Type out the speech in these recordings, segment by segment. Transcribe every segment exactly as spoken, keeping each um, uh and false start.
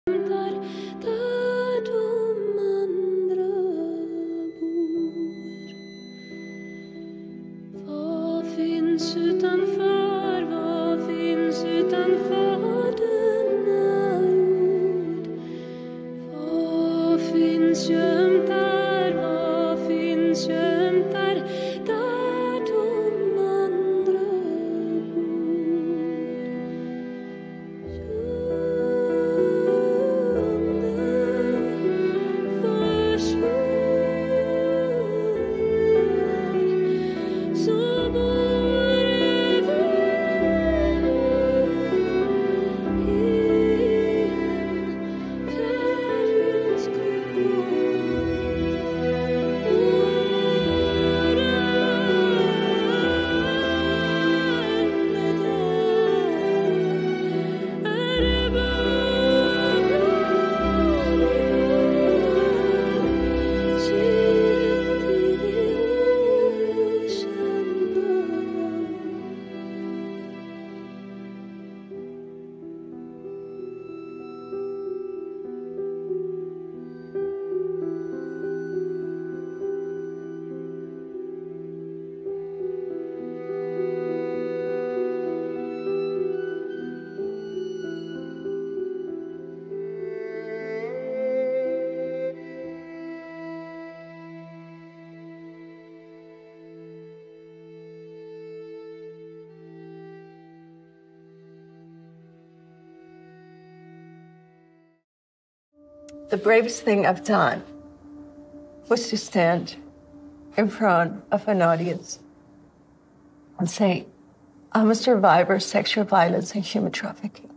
The bravest thing I've done was to stand in front of an audience and say, I'm a survivor of sexual violence and human trafficking.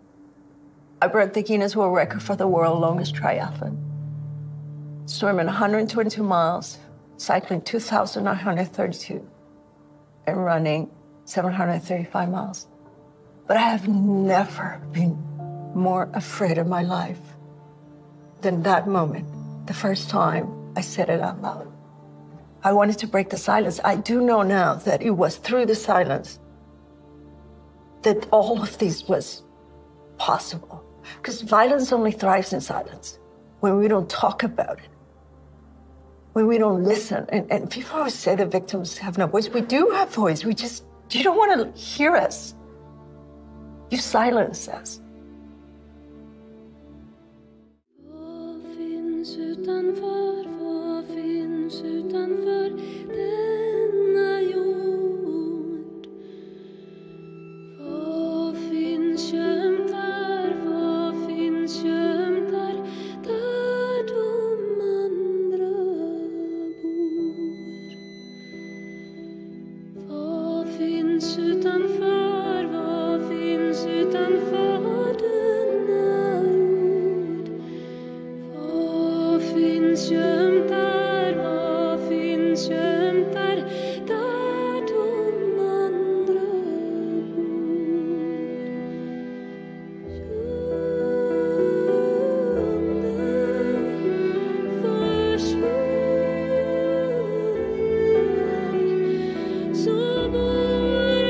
I broke the Guinness World Record for the world's longest triathlon, swimming one hundred twenty-two miles, cycling two thousand nine hundred thirty-two, and running seven hundred thirty-five miles. But I have never been more afraid of my life than that moment, the first time I said it out loud. I wanted to break the silence. I do know now that it was through the silence that all of this was possible. Because violence only thrives in silence, when we don't talk about it, when we don't listen. And, and people always say the victims have no voice. We do have voice. We just, you don't want to hear us. You silence us. Utanför, vad finns utanför denna jord? Vad finns gömt där, vad finns gömt där, där de andra bor? Vad finns utanför, vad finns utanför denna jord? Vad finns gömt där, vad finns gömt där, där de andra bor? Gömda försvann, så bor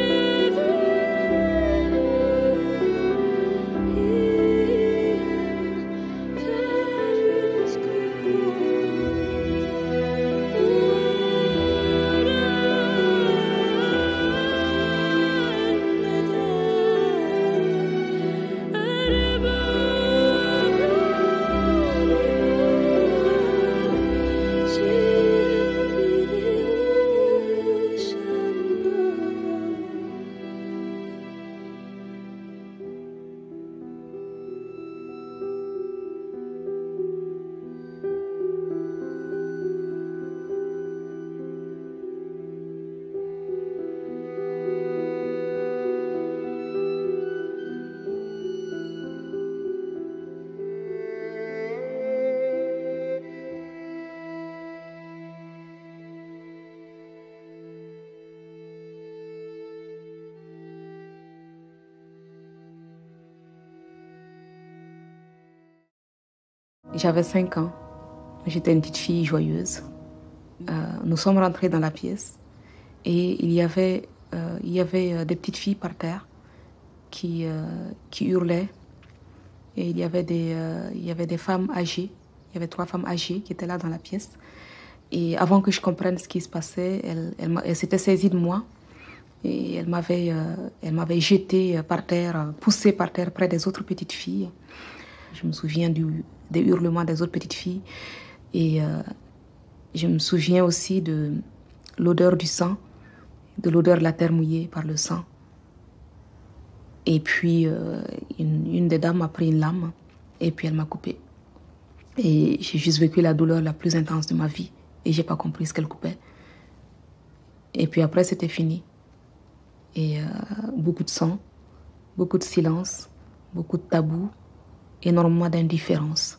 J'avais cinq ans. J'étais une petite fille joyeuse. Euh, nous sommes rentrés dans la pièce et il y avait, euh, il y avait des petites filles par terre qui, euh, qui hurlaient Et il y avait des, euh, il y avait des femmes âgées. Il y avait trois femmes âgées qui étaient là dans la pièce. Et avant que je comprenne ce qui se passait, elle, elle, elle s'était saisie de moi. Et elle m'avait, euh, elle m'avait jetée par terre, poussée par terre près des autres petites filles. Je me souviens du, des hurlements des autres petites filles. Et euh, je me souviens aussi de l'odeur du sang, de l'odeur de la terre mouillée par le sang. Et puis, euh, une, une des dames m'a pris une lame et puis elle m'a coupée. Et j'ai juste vécu la douleur la plus intense de ma vie. Et j'ai pas compris ce qu'elle coupait. Et puis après, c'était fini. Et euh, beaucoup de sang, beaucoup de silence, beaucoup de tabous, énormément d'indifférence.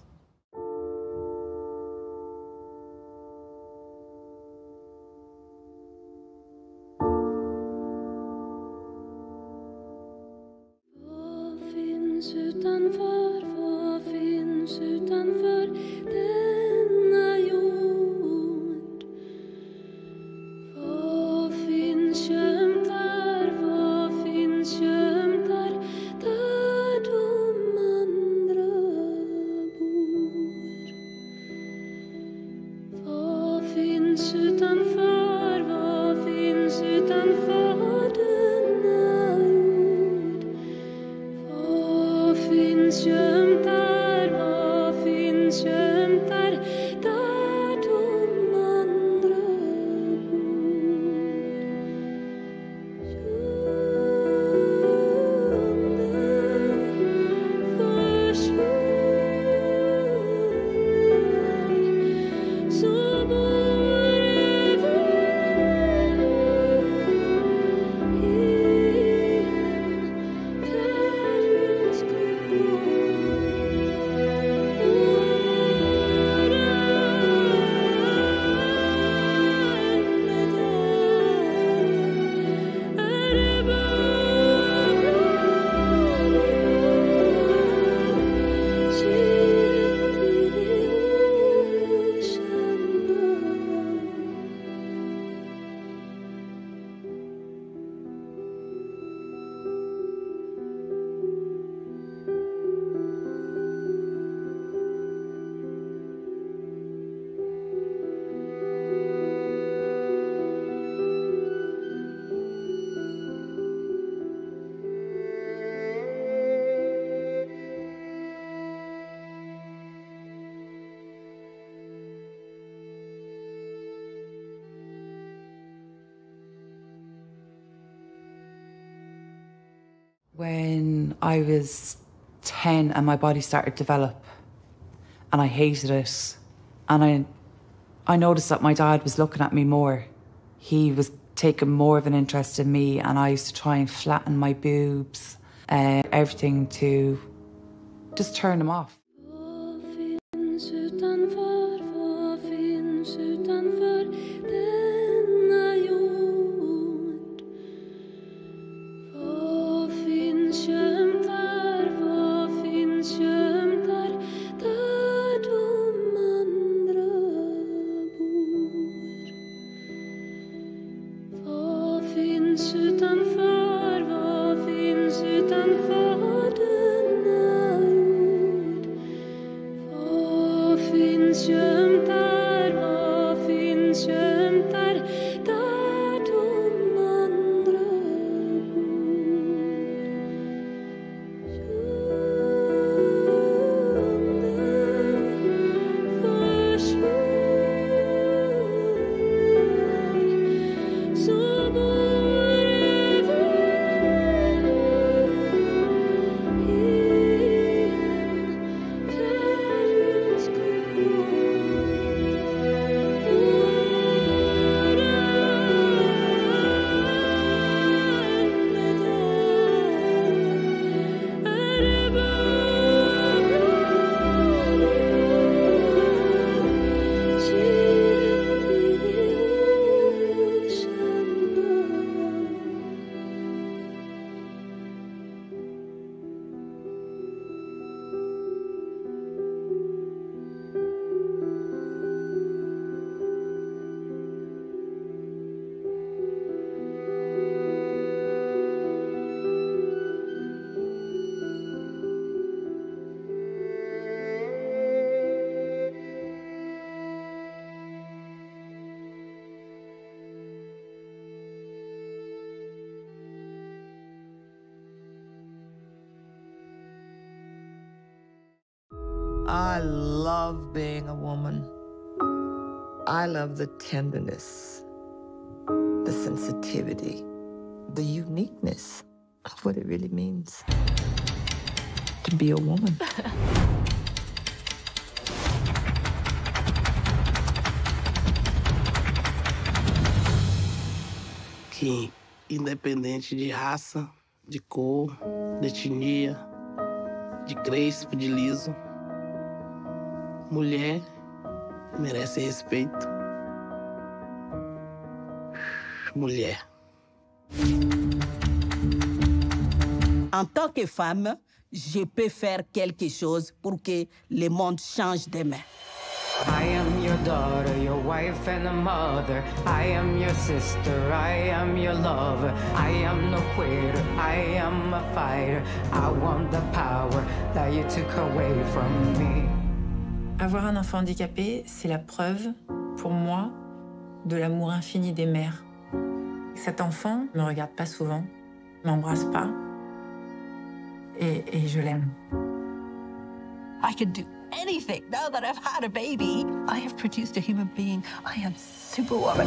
When I was ten and my body started to develop and I hated it, and I I noticed that my dad was looking at me more. He was taking more of an interest in me, and I used to try and flatten my boobs, uh, everything to just turn him off. Gömt där, vad finns gömt där? I love being a woman. I love the tenderness, the sensitivity, the uniqueness of what it really means to be a woman. Que, independente de raça, de cor, de etnia, de crespo, de liso, mulher merece respeito. Mulher. En tant que femme, je peux faire quelque chose pour que le monde change demain. I am your daughter, your wife and a mother. I am your sister, I am your lover. I am no quitter, I am a fighter. I want the power that you took away from me. Avoir un enfant handicapé, c'est la preuve, pour moi, de l'amour infini des mères. Cet enfant ne me regarde pas souvent, ne m'embrasse pas, et, et je l'aime. I can do anything now that I've had a baby. I have produced a human being. I am superwoman.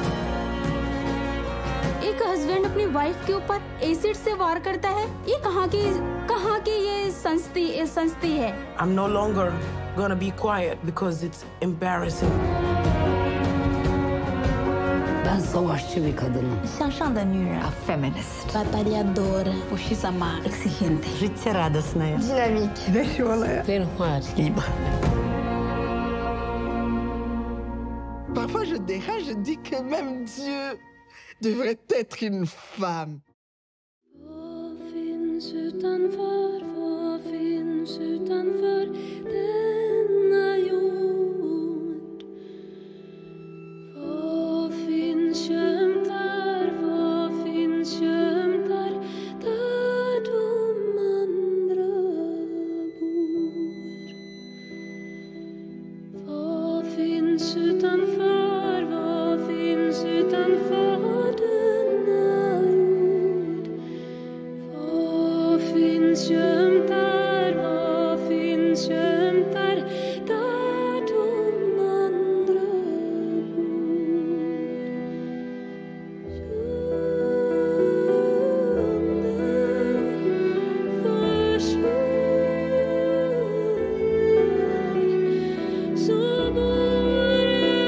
एक husband अपनी wife के ऊपर acid से वार करता है। ये कहाँ की कहाँ की ये संस्ति ये संस्ति है। I'm no longer gonna be quiet because it's embarrassing. Ben savaşçı bir kadınım. 向上的女人 a feminist. Batalhadora. Пушисама. Exigente. Жизнерадостная. Динамичная. Веселая. Libre. Parfois, je dérange, je dis que même Dieu devrait être une femme. Vad finns utanför, vad finns utanför denna jord? Vad finns gömt där, vad finns gömt där, där de andra bor? Vad finns utanför, vad finns utanför denna jord? Vad finns gömt där, vad finns gömt där, där de andra bor? Gömda, försvunna, så bor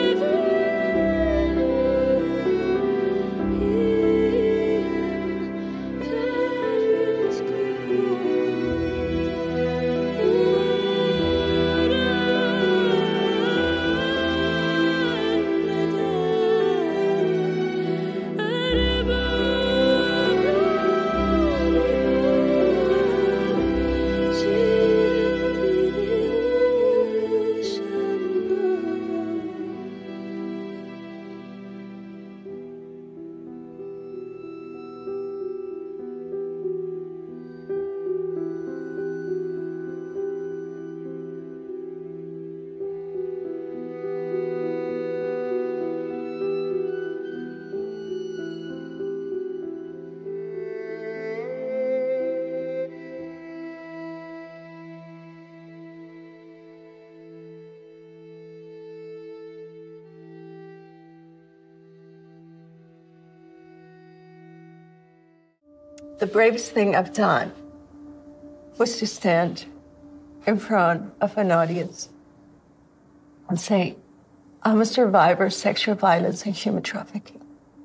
The bravest thing I've done was to stand in front of an audience and say, I'm a survivor of sexual violence and human trafficking.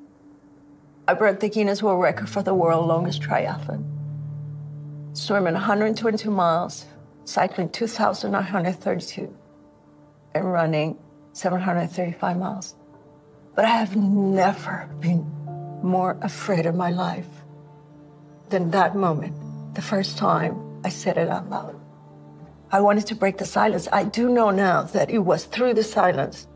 I broke the Guinness World Record for the world's longest triathlon, swimming one hundred twenty-two miles, cycling two thousand nine hundred thirty-two, and running seven hundred thirty-five miles. But I have never been more afraid of my life than that moment, the first time I said it out loud. I wanted to break the silence. I do know now that it was through the silence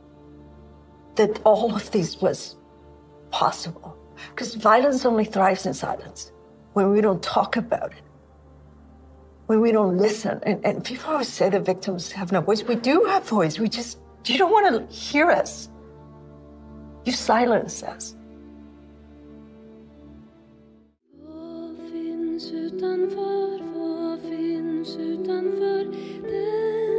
that all of this was possible. Because violence only thrives in silence, when we don't talk about it, when we don't listen. And, and people always say the victims have no voice. We do have voice. We just, you don't want to hear us. You silence us. Utanför, vad finns utanför den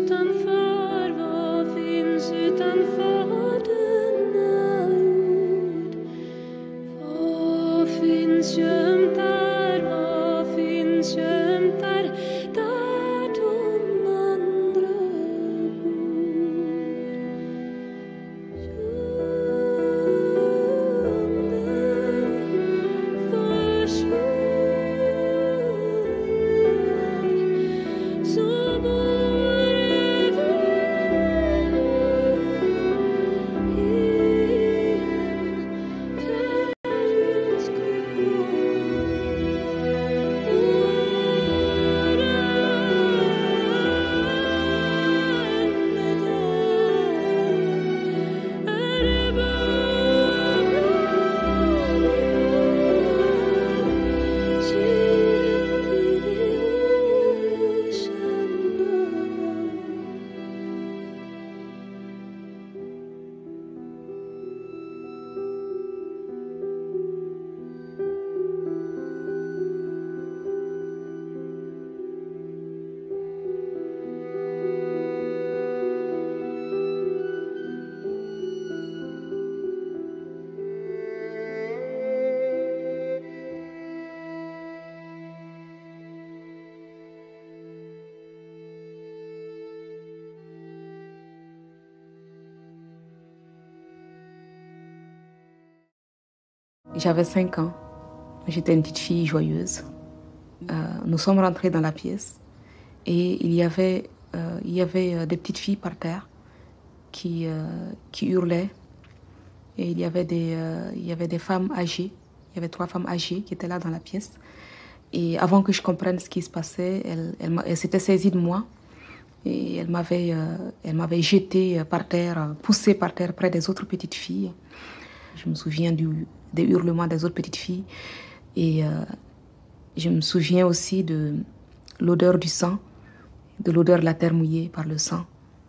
utanför? Vad finns utanför denna jord? Vad finns gömt där? Vad finns gömt där? Där de andra J'avais cinq ans. J'étais une petite fille joyeuse. Euh, nous sommes rentrés dans la pièce et il y avait, euh, il y avait euh, des petites filles par terre qui, euh, qui hurlaient. Et il y avait des, euh, il y avait des femmes âgées. Il y avait trois femmes âgées qui étaient là dans la pièce. Et avant que je comprenne ce qui se passait, elle, elle, elle s'était saisie de moi et elle m'avait, euh, elle m'avait jetée par terre, poussée par terre près des autres petites filles. Je me souviens du, des hurlements des autres petites filles et euh, je me souviens aussi de l'odeur du sang, de l'odeur de la terre mouillée par le sang.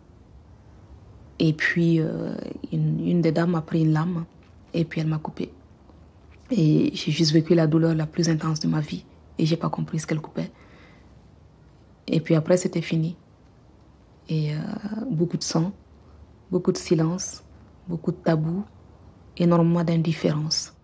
Et puis euh, une, une des dames m'a pris une lame et puis elle m'a coupée. Et j'ai juste vécu la douleur la plus intense de ma vie et j'ai pas compris ce qu'elle coupait. Et puis après c'était fini. Et euh, beaucoup de sang, beaucoup de silence, beaucoup de tabous, énormément d'indifférence.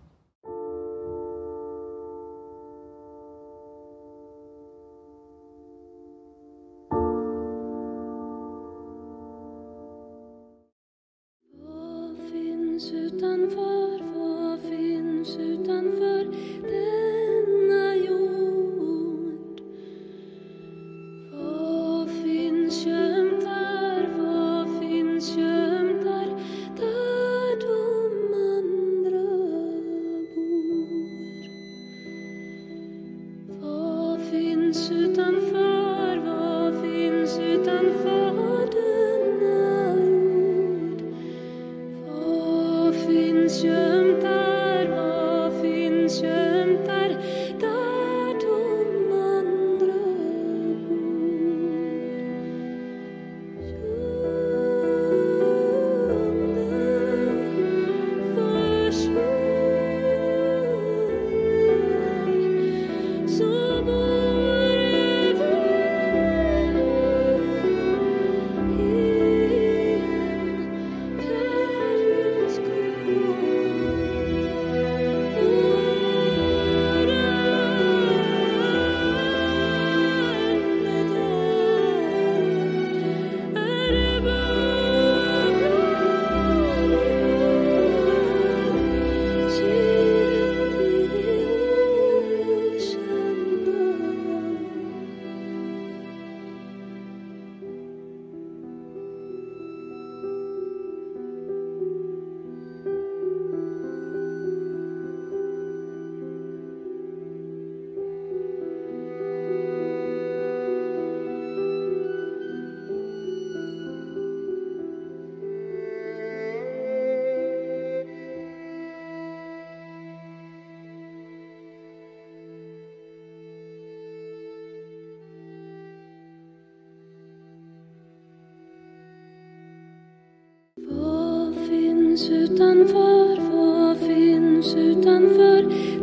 Utanför, vad finns utanför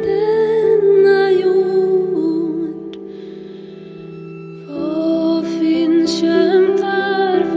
denna jord? Vad finns gömt där?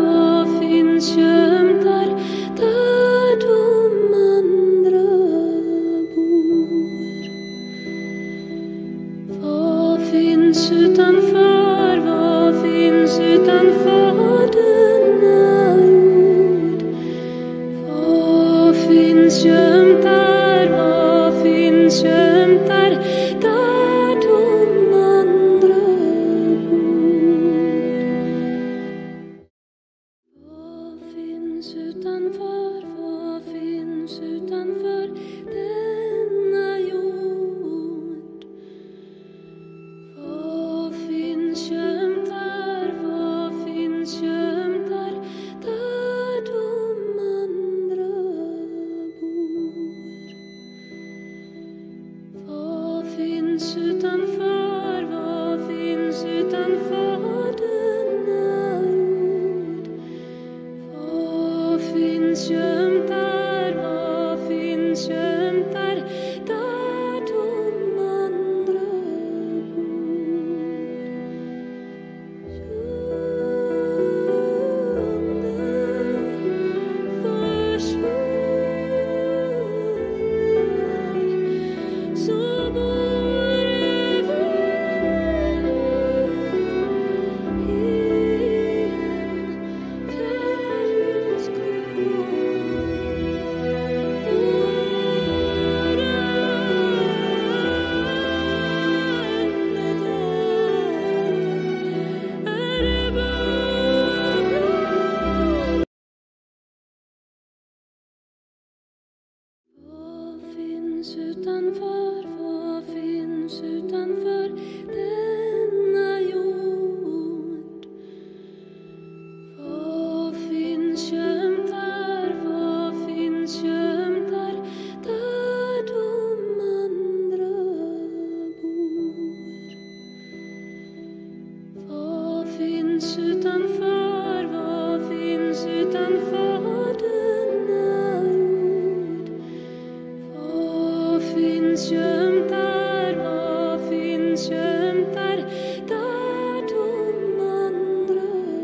finns utanför? Vad finns utanför denna jord? Vad finns gömt där? Vad finns gömt där? Där de andra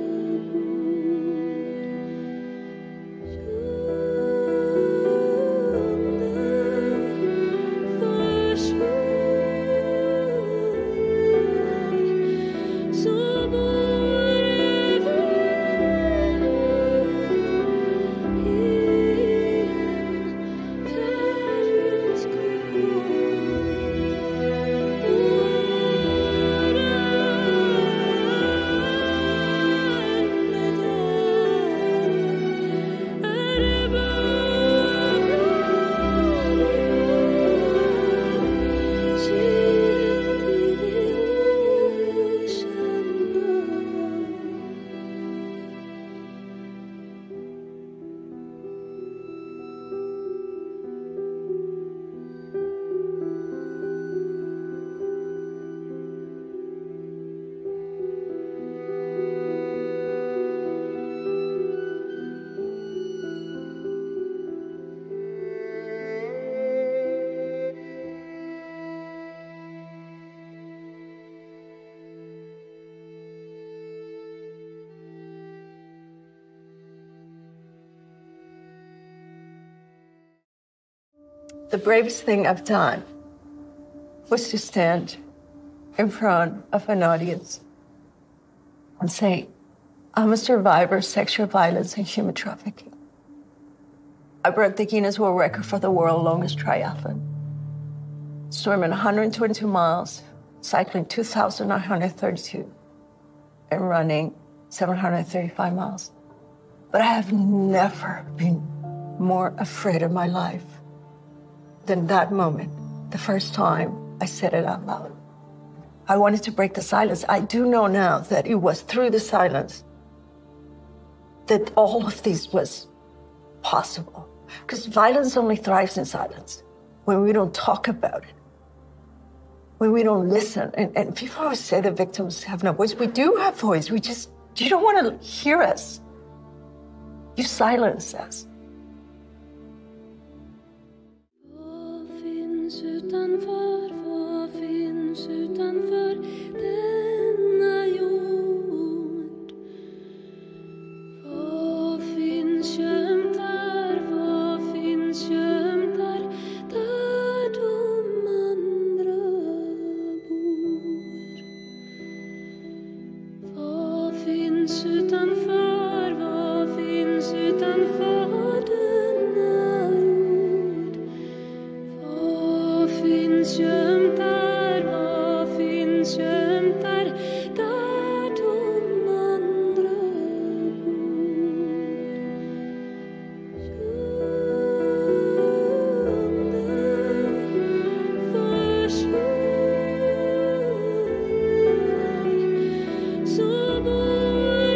The bravest thing I've done was to stand in front of an audience and say, I'm a survivor of sexual violence and human trafficking. I broke the Guinness World Record for the world's longest triathlon, swimming one hundred twenty-two miles, cycling two thousand nine hundred thirty-two, and running seven hundred thirty-five miles. But I have never been more afraid of my life than that moment, the first time I said it out loud. I wanted to break the silence. I do know now that it was through the silence that all of this was possible. Because violence only thrives in silence, when we don't talk about it, when we don't listen. And, and people always say the victims have no voice. We do have voice. We just, you don't want to hear us. You silence us. Utanför, vad finns utanför denna jord? Vad finns gömt där? Vad finns gömt där? Där de andra bor. Vad finns utanför? Vad finns utanför denna jord? Vad finns gömt där? Vad finns gömt där? Där de andra bor. Gömda, försvunna, så bor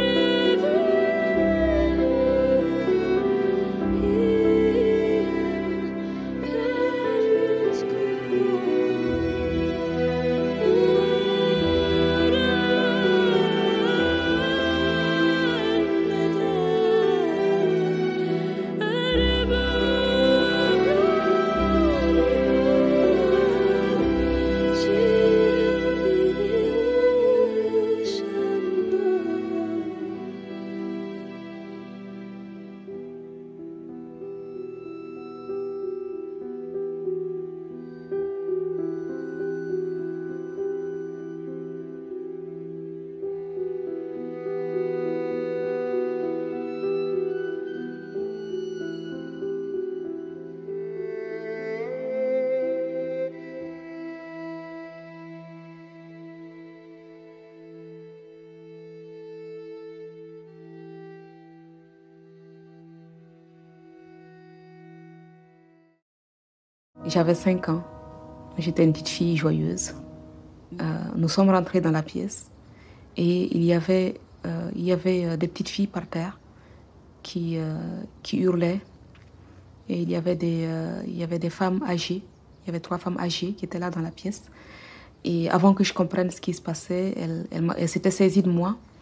J'avais cinq ans. J'étais une petite fille joyeuse. Euh, nous sommes rentrés dans la pièce et il y avait, euh, il y avait euh, des petites filles par terre qui, euh, qui hurlaient. Et il y avait des, euh, il y avait des femmes âgées. Il y avait trois femmes âgées qui étaient là dans la pièce. Et avant que je comprenne ce qui se passait, elle, elle, elle s'était saisie de moi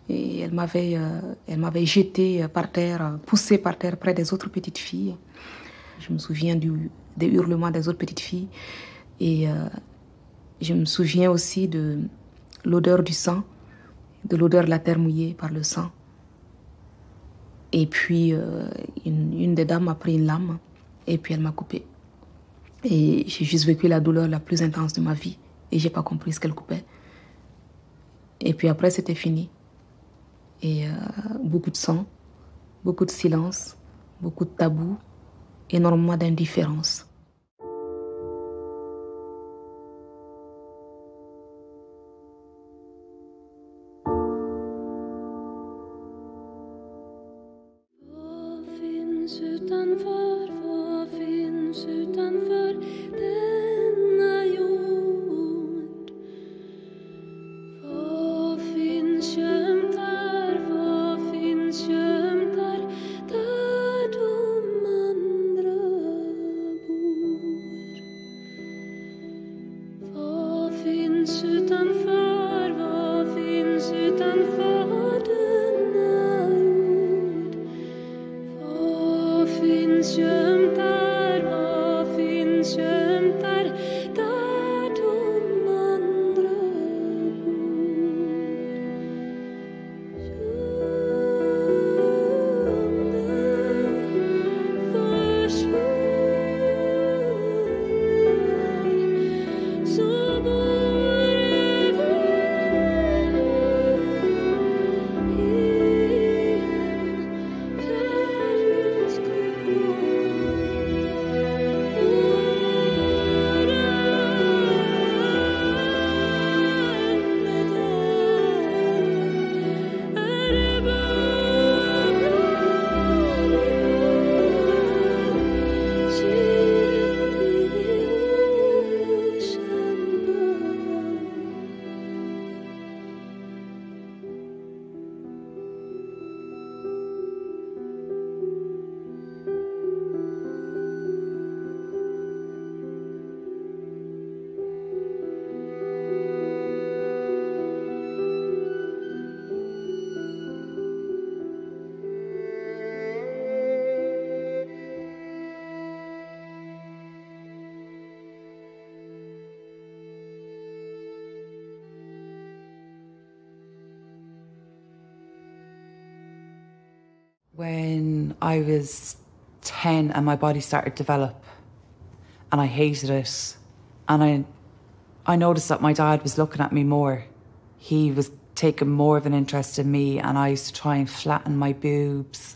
Et elle m'avait, euh, elle m'avait jetée par terre, poussée par terre près des autres petites filles. Je me souviens du, des hurlements des autres petites filles. Et euh, je me souviens aussi de l'odeur du sang, de l'odeur de la terre mouillée par le sang. Et puis, euh, une, une des dames a pris une lame et puis elle m'a coupée. Et j'ai juste vécu la douleur la plus intense de ma vie. Et j'ai pas compris ce qu'elle coupait. Et puis après, c'était fini. Et euh, beaucoup de sang, beaucoup de silence, beaucoup de tabous, énormément d'indifférence. When I was ten and my body started to develop and I hated it, and I I noticed that my dad was looking at me more. He was taking more of an interest in me, and I used to try and flatten my boobs.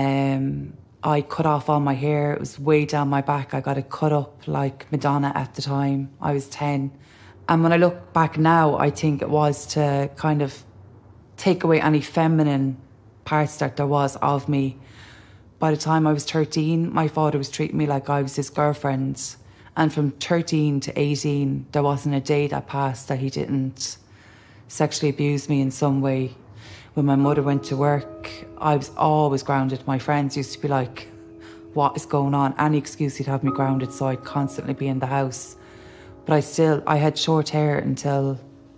Um, I cut off all my hair. It was way down my back. I got it cut up like Madonna at the time. I was ten. And when I look back now, I think it was to kind of take away any feminine parts that there was of me. By the time I was thirteen, my father was treating me like I was his girlfriend. And from thirteen to eighteen, there wasn't a day that passed that he didn't sexually abuse me in some way. When my mother went to work, I was always grounded. My friends used to be like, what is going on? Any excuse he'd have me grounded, so I'd constantly be in the house. But I still, I had short hair until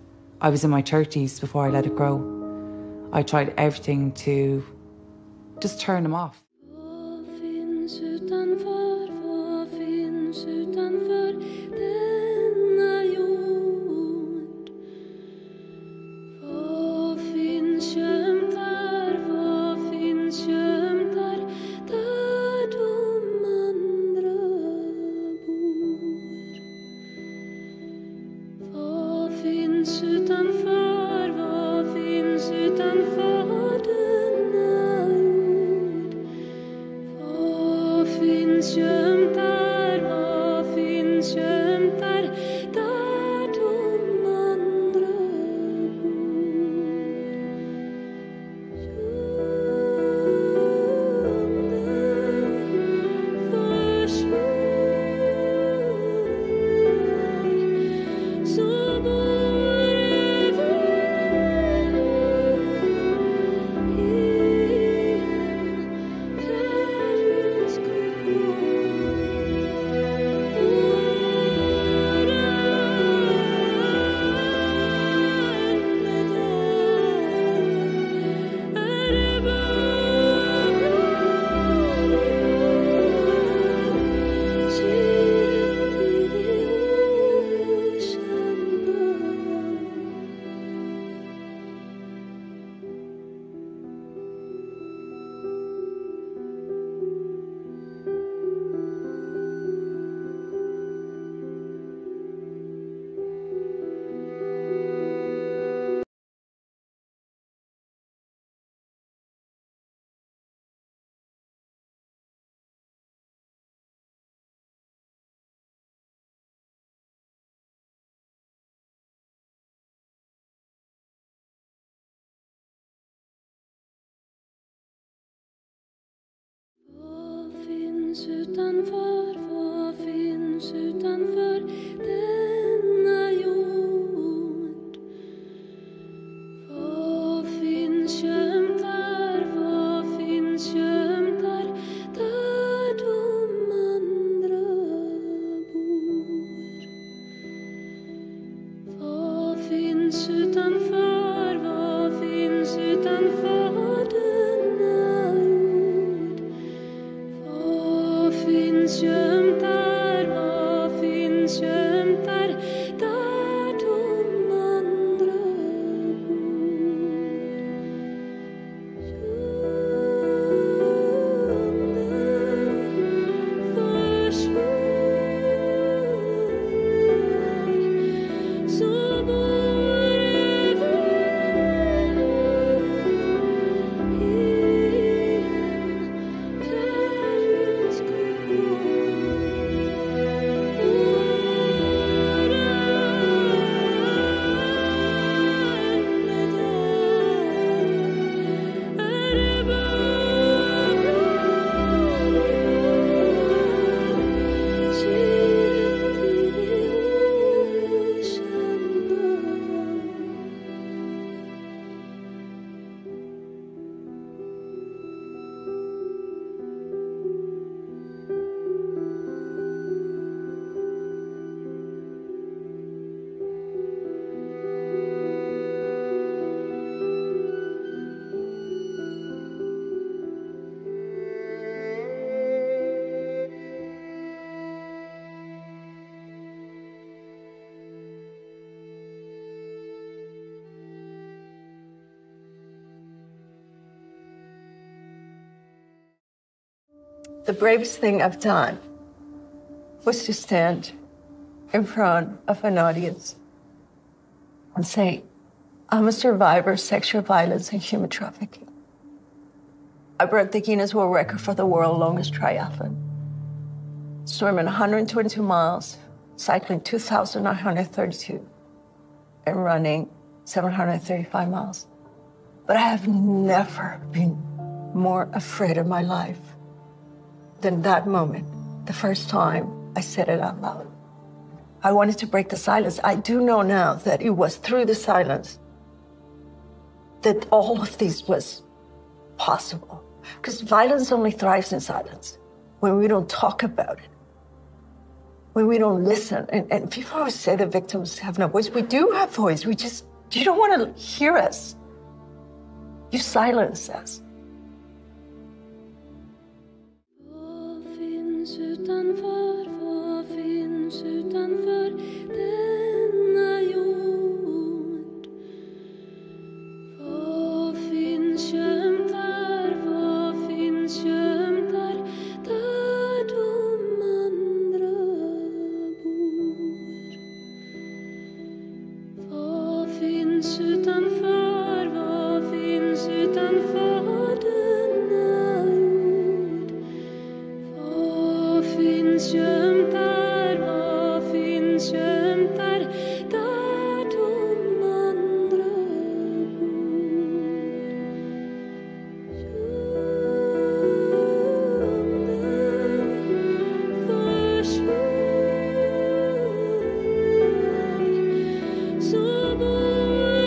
I was in my thirties before I let it grow. I tried everything to just turn him off. utanför? Vad finns utanför denna jord? Vad finns gömt där? Vad finns gömt där? Där de andra bor. Vad finns utanför? Vad finns utanför denna jord? Vad finns gömt där? Vad finns gömt där? Där de andra bor. Försvår så bor The bravest thing I've done was to stand in front of an audience and say, I'm a survivor of sexual violence and human trafficking. I broke the Guinness World Record for the world's longest triathlon, swimming one hundred twenty-two miles, cycling two thousand nine hundred thirty-two, and running seven hundred thirty-five miles. But I have never been more afraid of my life than that moment, the first time I said it out loud. I wanted to break the silence. I do know now that it was through the silence that all of this was possible. Because violence only thrives in silence, when we don't talk about it, when we don't listen. And, and people always say the victims have no voice. We do have voice. We just, you don't want to hear us. You silence us. Utanför, vad finns utanför denna jord? Vad finns gömt där? Vad finns gömt där? Där de andra bor. Vad finns utanför? Vad finns utanför denna jord? Vad finns gömt där? Vad finns gömt där? Där de andra bor. Försvår så bor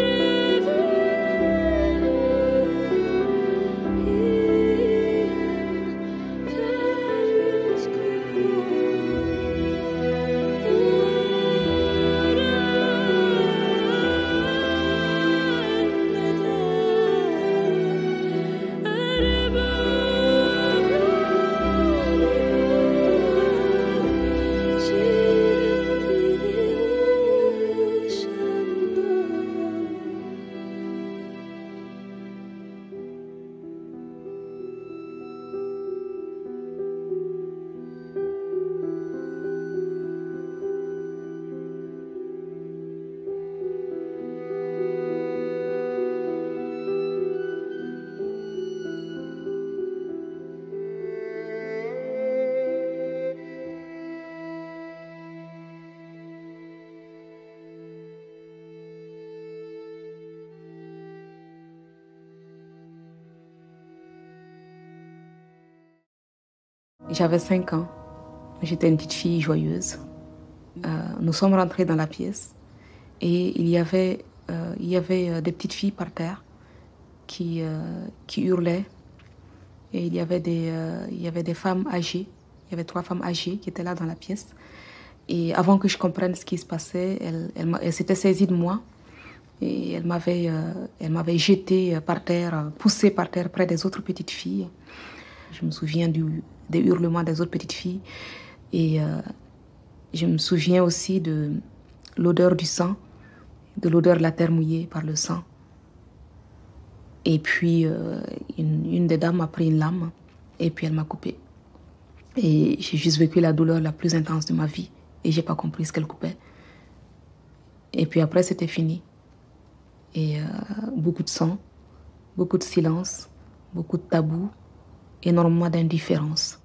J'avais cinq ans J'étais une petite fille joyeuse. Euh, nous sommes rentrés dans la pièce et il y avait, euh, il y avait euh, des petites filles par terre qui, euh, qui hurlaient. Et il y avait des, euh, il y avait des femmes âgées. Il y avait trois femmes âgées qui étaient là dans la pièce. Et avant que je comprenne ce qui se passait, elle, elle, elle s'était saisie de moi et elle m'avait, euh, elle m'avait jetée par terre, poussée par terre près des autres petites filles. Je me souviens du, des hurlements des autres petites filles et euh, je me souviens aussi de l'odeur du sang, de l'odeur de la terre mouillée par le sang. Et puis, euh, une, une des dames a pris une lame et puis elle m'a coupée. Et j'ai juste vécu la douleur la plus intense de ma vie. Et j'ai pas compris ce qu'elle coupait. Et puis après, c'était fini. Et euh, beaucoup de sang, beaucoup de silence, beaucoup de tabous, énormément d'indifférence.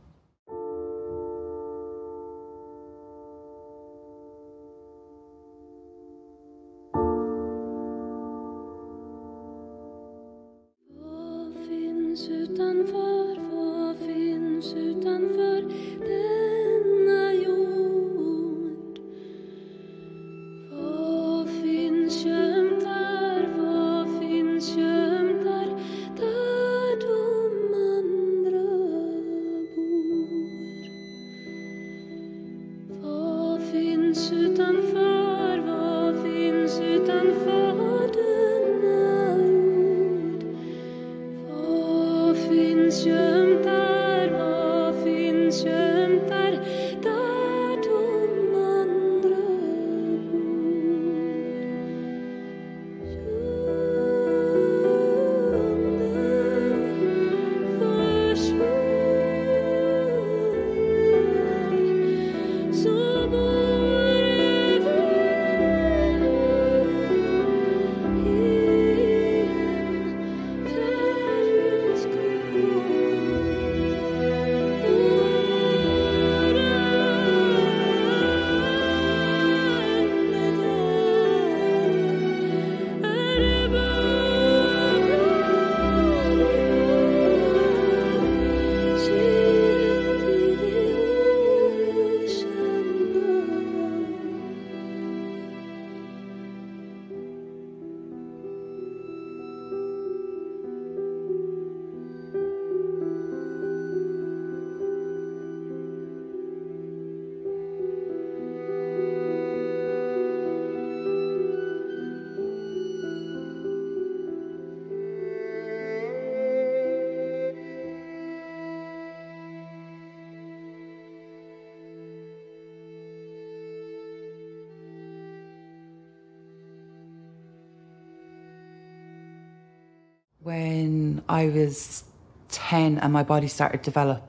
When I was ten and my body started to develop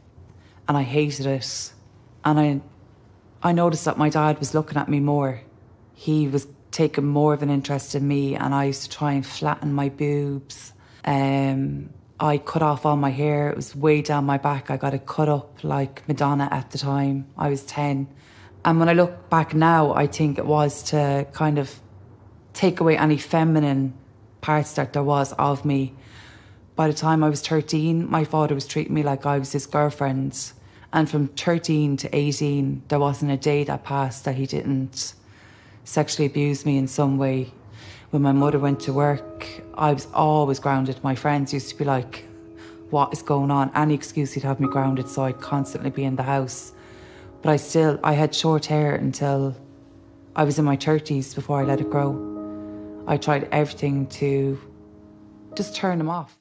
and I hated it and I I noticed that my dad was looking at me more. He was taking more of an interest in me and I used to try and flatten my boobs. Um, I cut off all my hair. It was way down my back. I got it cut up like Madonna at the time. I was ten. And when I look back now, I think it was to kind of take away any feminine parts that there was of me. By the time I was thirteen, my father was treating me like I was his girlfriend. And from thirteen to eighteen, there wasn't a day that passed that he didn't sexually abuse me in some way. When my mother went to work, I was always grounded. My friends used to be like, what is going on? Any excuse he'd have me grounded, so I'd constantly be in the house. But I still, I had short hair until I was in my thirties before I let it grow. I tried everything to just turn them off.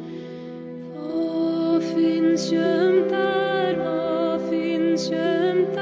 Gömt där, vad finns gömt där?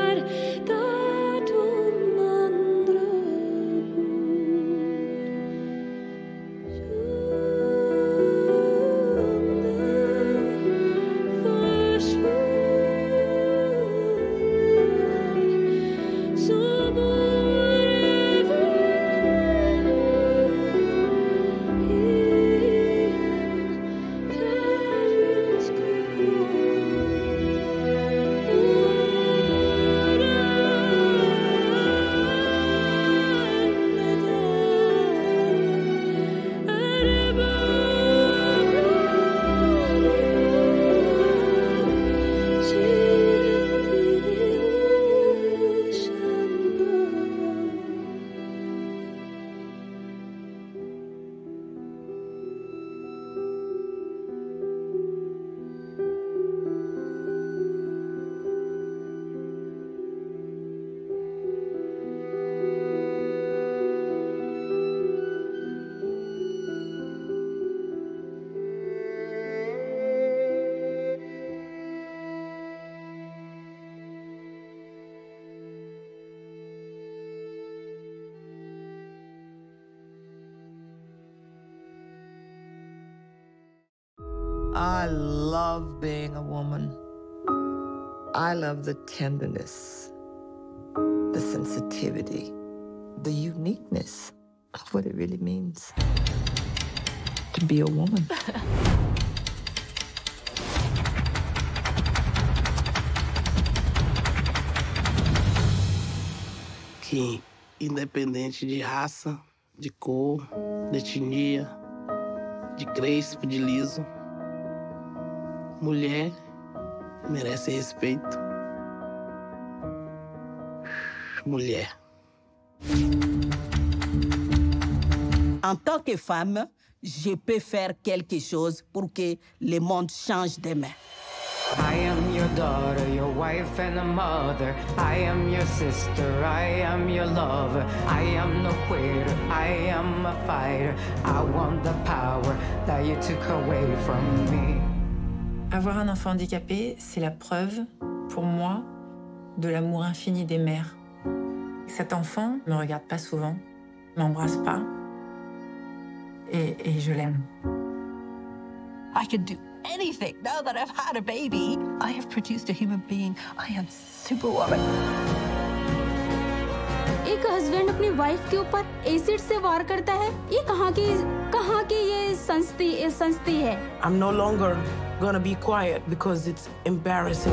I love being a woman. I love the tenderness, the sensitivity, the uniqueness of what it really means to be a woman. Que, independente de raça, de cor, de etnia, de crespo, de liso, mulher merece respeito. Mulher. En tant que femme, je peux faire quelque chose pour que le monde change de main. I am your daughter, your wife and a mother. I am your sister, I am your lover. I am no quitter, I am a fighter. I want the power that you took away from me. Avoir un enfant handicapé, c'est la preuve, pour moi, de l'amour infini des mères. Cet enfant ne me regarde pas souvent, ne m'embrasse pas, et, et je l'aime. I can do anything now that I've had a baby. I have produced a human being. I am superwoman. एक husband अपनी wife के ऊपर acid से वार करता है। ये कहाँ की कहाँ की ये संस्ति संस्ति है? I'm no longer gonna be quiet because it's embarrassing.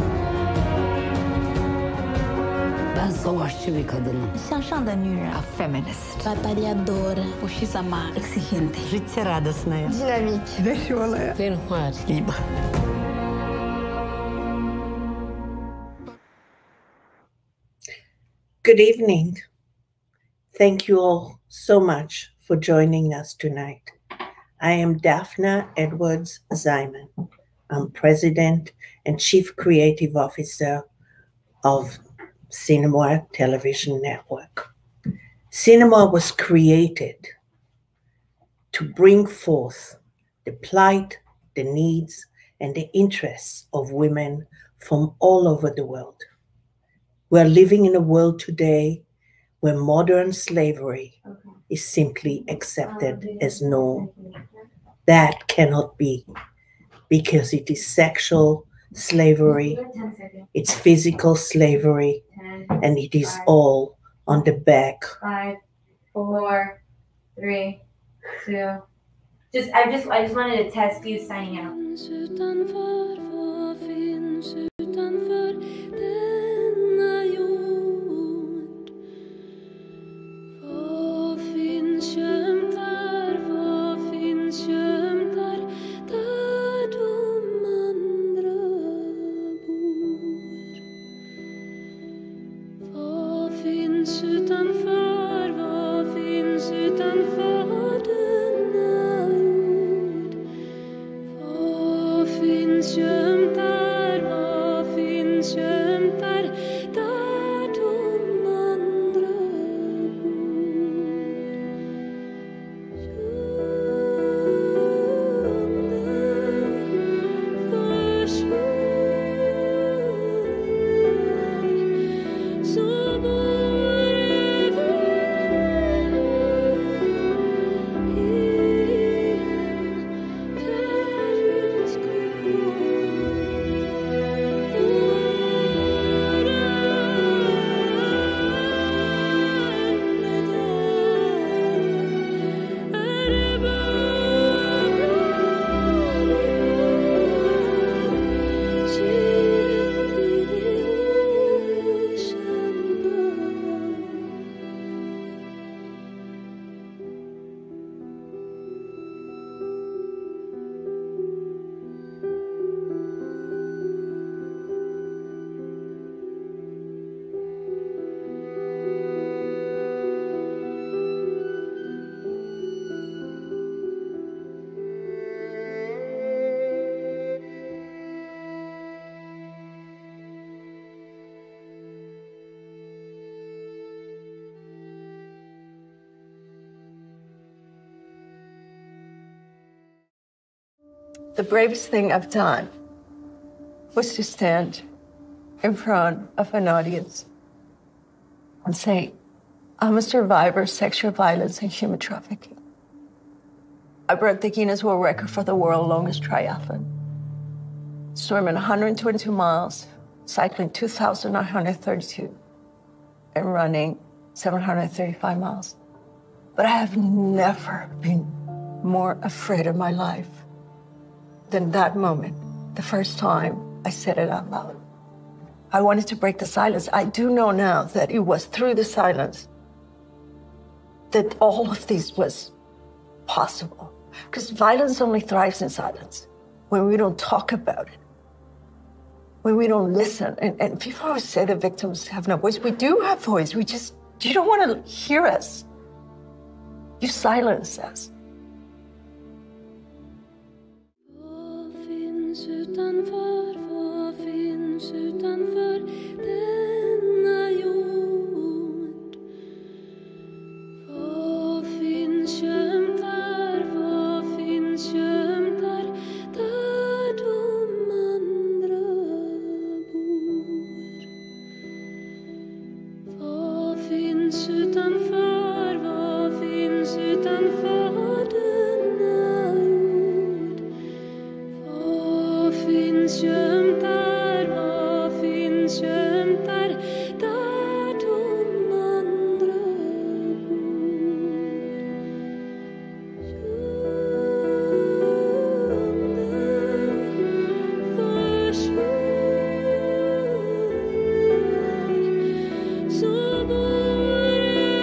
Ben savaşçı bir kadınım. 向上的女人 A feminist. batalhadora, puxa-sama, exigente, Радостная, dinâmica, веселая. Спасибо. Good evening. Thank you all so much for joining us tonight. I am Daphna Edwards Ziman. I'm President and Chief Creative Officer of Cinema Television Network. Cinema was created to bring forth the plight, the needs, and the interests of women from all over the world. We're living in a world today where modern slavery is simply accepted as norm. That cannot be, because it is sexual slavery, it's physical slavery, and it is all on the back. Five, four, three, two. Just I just I just wanted to test you signing out. Utanför, vad finns utanför denna jord? Vad finns gömt där, vad finns gömt där, där de andra bor? Vad finns utanför, vad finns utanför denna jord? Vad finns gömt där, vad finns gömt där, där de andra bor? Så vore väl in fjällens The bravest thing I've done was to stand in front of an audience and say, I'm a survivor of sexual violence and human trafficking. I broke the Guinness World Record for the world's longest triathlon. swimming one hundred twenty-two miles, cycling two thousand nine hundred thirty-two, and running seven hundred thirty-five miles. But I have never been more afraid of my life than that moment, the first time I said it out loud. I wanted to break the silence. I do know now that it was through the silence that all of this was possible. Because violence only thrives in silence, when we don't talk about it, when we don't listen. And, and people always say the victims have no voice. We do have voice. We just, you don't want to hear us. You silence us. Utanför, vad finns utanför denna jord? Vad finns gömt där, vad finns gömt där, där de andra bor? Vad finns utanför, vad finns utanför denna jord? Vad finns gömt där, vad finns gömt där, där de andra bor? Försvunna, så bor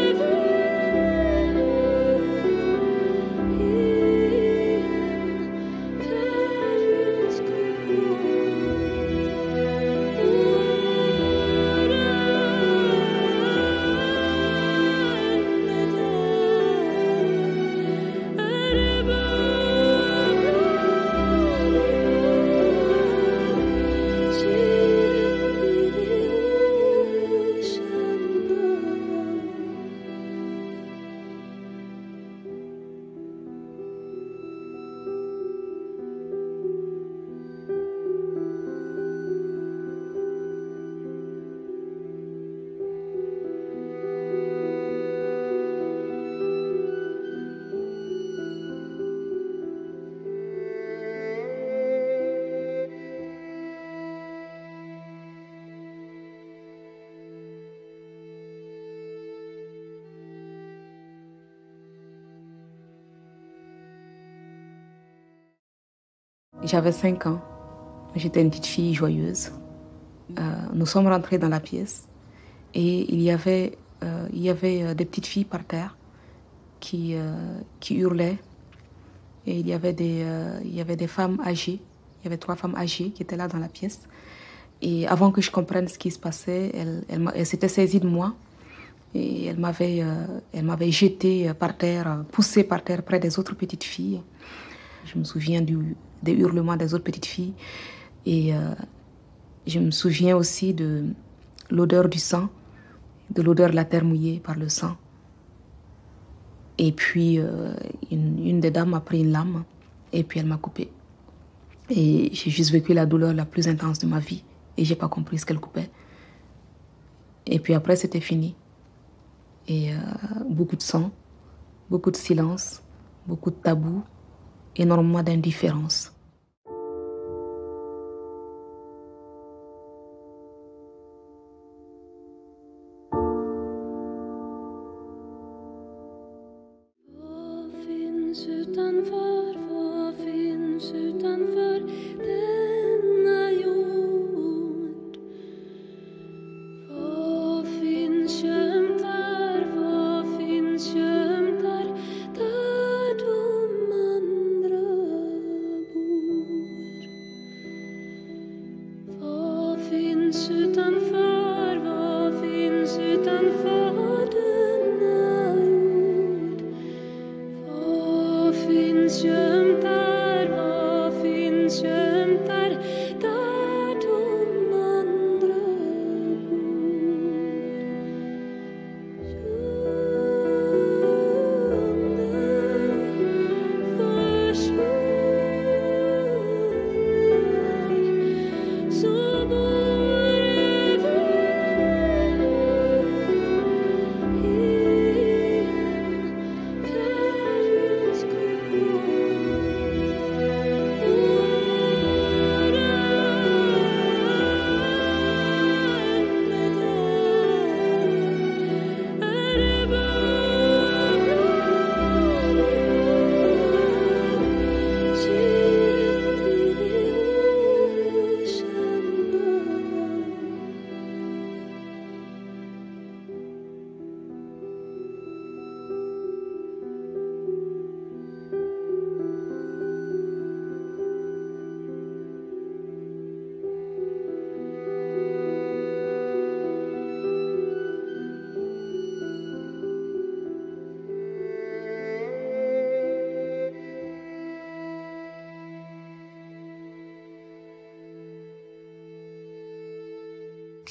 J'avais cinq ans. J'étais une petite fille joyeuse. Euh, nous sommes rentrés dans la pièce et il y avait, euh, il y avait des petites filles par terre qui, euh, qui hurlaient. Et il y avait des, euh, il y avait des femmes âgées. Il y avait trois femmes âgées qui étaient là dans la pièce. Et avant que je comprenne ce qui se passait, elle, elle, elle s'était saisie de moi et elle m'avait, euh, elle m'avait jetée par terre, poussée par terre près des autres petites filles. Je me souviens du, des hurlements des autres petites filles et euh, je me souviens aussi de l'odeur du sang, de l'odeur de la terre mouillée par le sang. Et puis euh, une, une des dames a pris une lame et puis elle m'a coupée. Et j'ai juste vécu la douleur la plus intense de ma vie et j'ai pas compris ce qu'elle coupait. Et puis après c'était fini. Et euh, beaucoup de sang, beaucoup de silence, beaucoup de tabous, énormément d'indifférence. Utanför, vad finns utanför denna jord? Vad finns gömt där, vad finns gömt där, där de andra bor?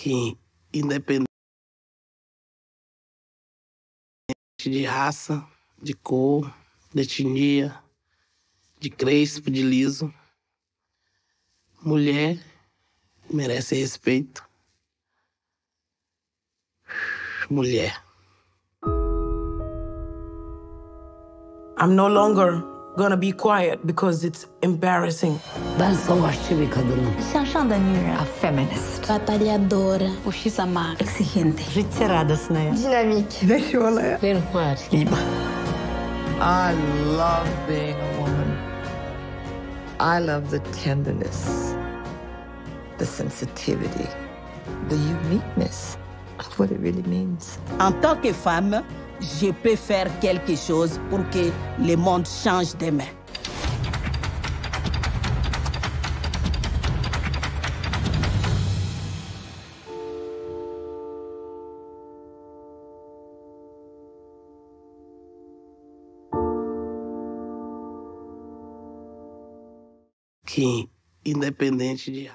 que, independente de raça, de cor, de etnia, de crespo, de liso, mulher merece respeito. Mulher. I'm no longer gonna be quiet because it's embarrassing. Ben savaşçı bir kadınım. 向上的女人 A feminist. Batalhadora. Puxa-sama. exigente, Radosная. dynamique, Веселая. Перхватка. I love being a woman. I love the tenderness, the sensitivity, the uniqueness of what it really means. En tant que femme, je peux faire quelque chose pour que le monde change demain. Que, independente de.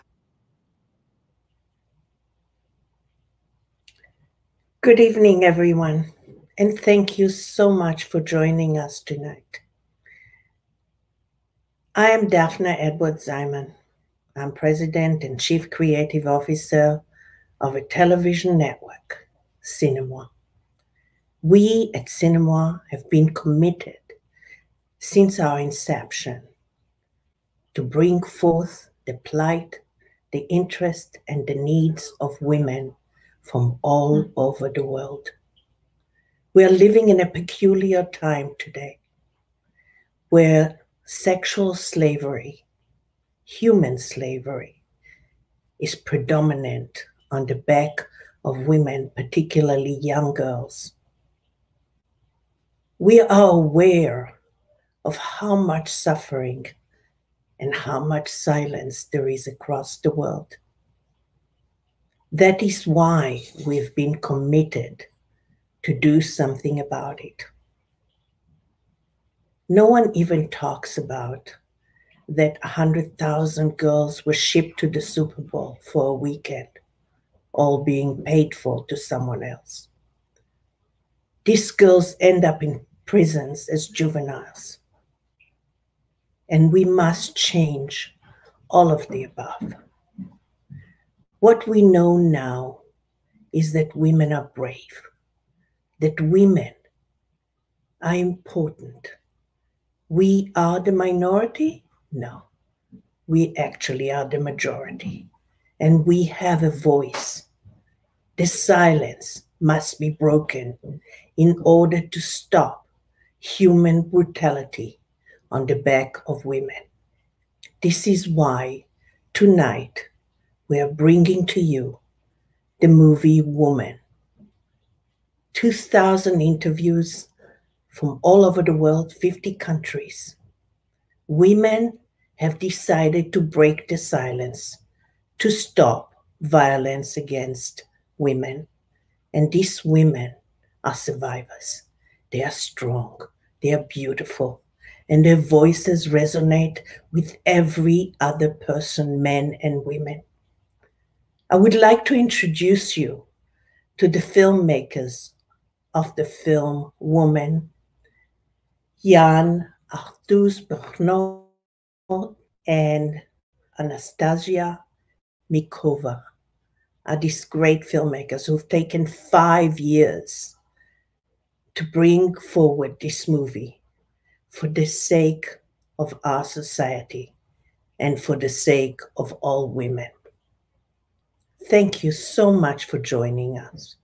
Good evening, everyone, and thank you so much for joining us tonight. I am Daphna Edwards Ziman. I'm President and Chief Creative Officer of a television network, Cinema. We at Cinema have been committed since our inception to bring forth the plight, the interest, and the needs of women from all over the world. We are living in a peculiar time today where sexual slavery, human slavery, is predominant on the back of women, particularly young girls. We are aware of how much suffering and how much silence there is across the world. That is why we've been committed to do something about it. No one even talks about that one hundred thousand girls were shipped to the Super Bowl for a weekend, all being paid for to someone else. These girls end up in prisons as juveniles. And we must change all of the above. What we know now is that women are brave, that women are important. We are the minority? No, we actually are the majority, and we have a voice. The silence must be broken in order to stop human brutality on the back of women. This is why tonight we are bringing to you the movie Woman. two thousand interviews from all over the world, fifty countries. Women have decided to break the silence, to stop violence against women. And these women are survivors. They are strong, they are beautiful, and their voices resonate with every other person, men and women. I would like to introduce you to the filmmakers of the film Woman, Yann, Arthus-Bertrand, and Anastasia, Mikova are these great filmmakers who've taken five years to bring forward this movie for the sake of our society and for the sake of all women. Thank you so much for joining us.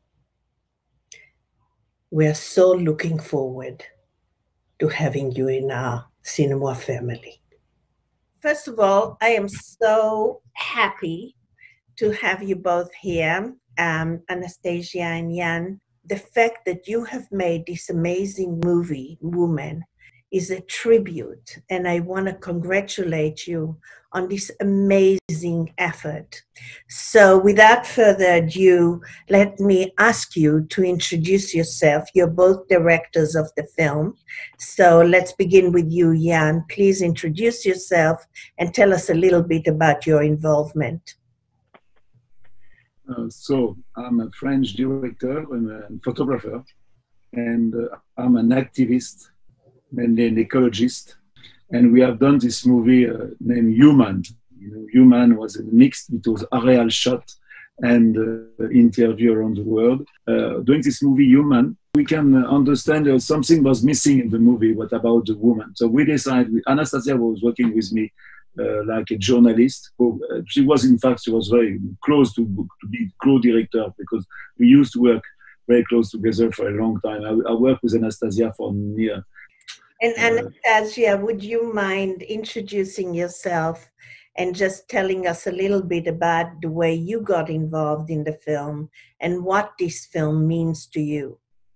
We are so looking forward to having you in our cinema family. First of all, I am so happy to have you both here, um, Anastasia and Yann. The fact that you have made this amazing movie, Woman, is a tribute, and I want to congratulate you on this amazing effort. So without further ado, let me ask you to introduce yourself. You're both directors of the film. So let's begin with you, Yann. Please introduce yourself and tell us a little bit about your involvement. Uh, so I'm a French director and a photographer, and uh, I'm an activist, mainly an ecologist. And we have done this movie uh, named Human. You know, Human was a mix, it was aerial shot and uh, interview around the world. Uh, doing this movie Human, we can understand uh, something was missing in the movie, what about the woman. So we decided, Anastasia was working with me uh, like a journalist. Who, uh, she was, in fact, she was very close to, to be co-director because we used to work very close together for a long time. I, I worked with Anastasia for near. And Anastasia, would you mind introducing yourself and just telling us a little bit about the way you got involved in the film and what this film means to you?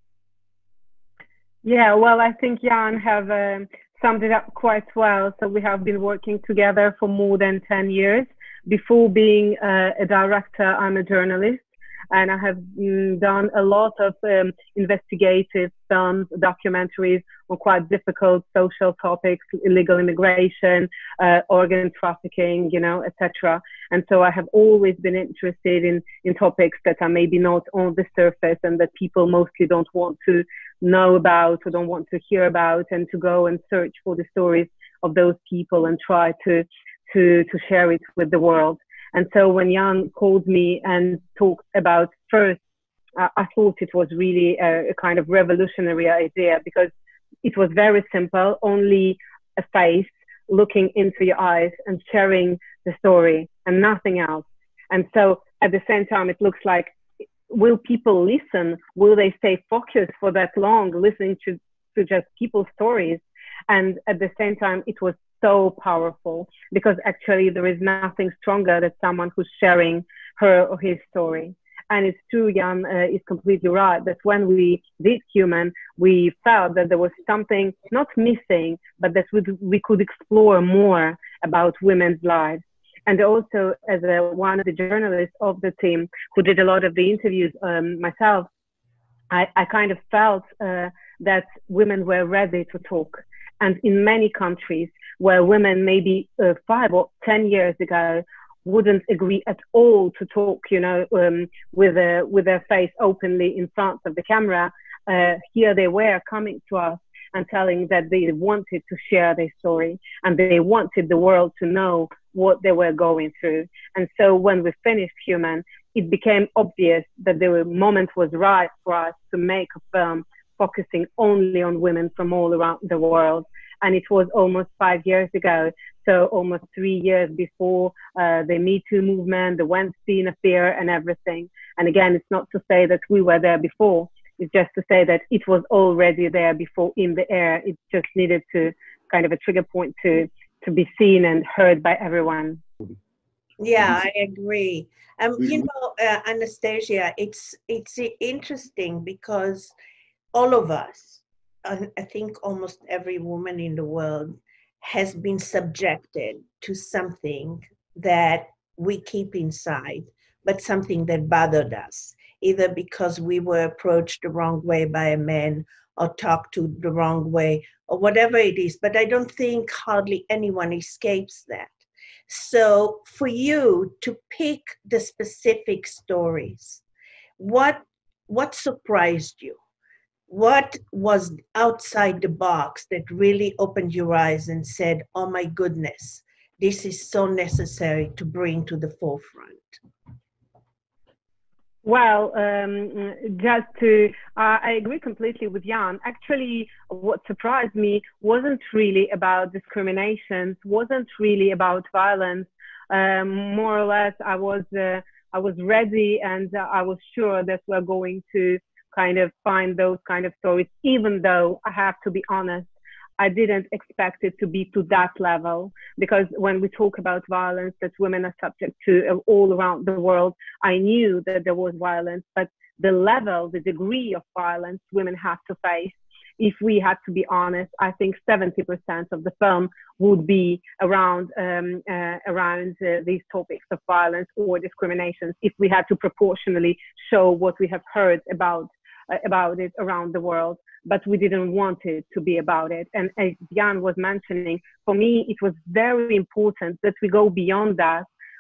Yeah, well, I think Yann have uh, summed it up quite well. So we have been working together for more than ten years. Before being uh, a director, I'm a journalist. And I have mm, done a lot of um, investigative films, documentaries on quite difficult social topics, illegal immigration, uh, organ trafficking, you know, et cetera. And so I have always been interested in, in topics that are maybe not on the surface and that people mostly don't want to know about or don't want to hear about, and to go and search for the stories of those people and try to, to, to share it with the world. And so when Yann called me and talked about first, uh, I thought it was really a, a kind of revolutionary idea, because it was very simple, only a face looking into your eyes and sharing the story and nothing else. And so at the same time, it looks like, will people listen? Will they stay focused for that long, listening to, to just people's stories? And at the same time, it was so powerful, because actually there is nothing stronger than someone who's sharing her or his story. And it's true, Yann uh, is completely right, that when we did Human, we felt that there was something not missing, but that we, we could explore more about women's lives. And also, as a, one of the journalists of the team who did a lot of the interviews um, myself, I, I kind of felt uh, that women were ready to talk. And in many countries where women maybe uh, five or ten years ago wouldn't agree at all to talk, you know, um, with, a, with their face openly in front of the camera, uh, here they were coming to us and telling that they wanted to share their story and they wanted the world to know what they were going through. And so when we finished Human, it became obvious that the moment was right for us to make a film focusing only on women from all around the world. And it was almost five years ago, so almost three years before uh, the Me Too movement, the Weinstein affair and everything. And again, it's not to say that we were there before, it's just to say that it was already there before in the air. It just needed to kind of a trigger point to, to be seen and heard by everyone. Yeah, I agree. Um, you know, uh, Anastasia, it's, it's interesting because all of us, I think almost every woman in the world has been subjected to something that we keep inside, but something that bothered us, either because we were approached the wrong way by a man or talked to the wrong way or whatever it is. But I don't think hardly anyone escapes that. So for you to pick the specific stories, what, what surprised you? What was outside the box that really opened your eyes and said, oh my goodness, this is so necessary to bring to the forefront? Well, um, just to, uh, I agree completely with Yann. Actually, what surprised me wasn't really about discrimination, wasn't really about violence. Um, more or less, I was, uh, I was ready and uh, I was sure that we're going to kind of find those kind of stories, even though I have to be honest, I didn't expect it to be to that level, because when we talk about violence that women are subject to all around the world, I knew that there was violence, but the level, the degree of violence women have to face, if we had to be honest, I think seventy percent of the film would be around um, uh, around uh, these topics of violence or discrimination, if we had to proportionally show what we have heard about about it around the world, but we didn't want it to be about it. And as Yann was mentioning, for me, it was very important that we go beyond that.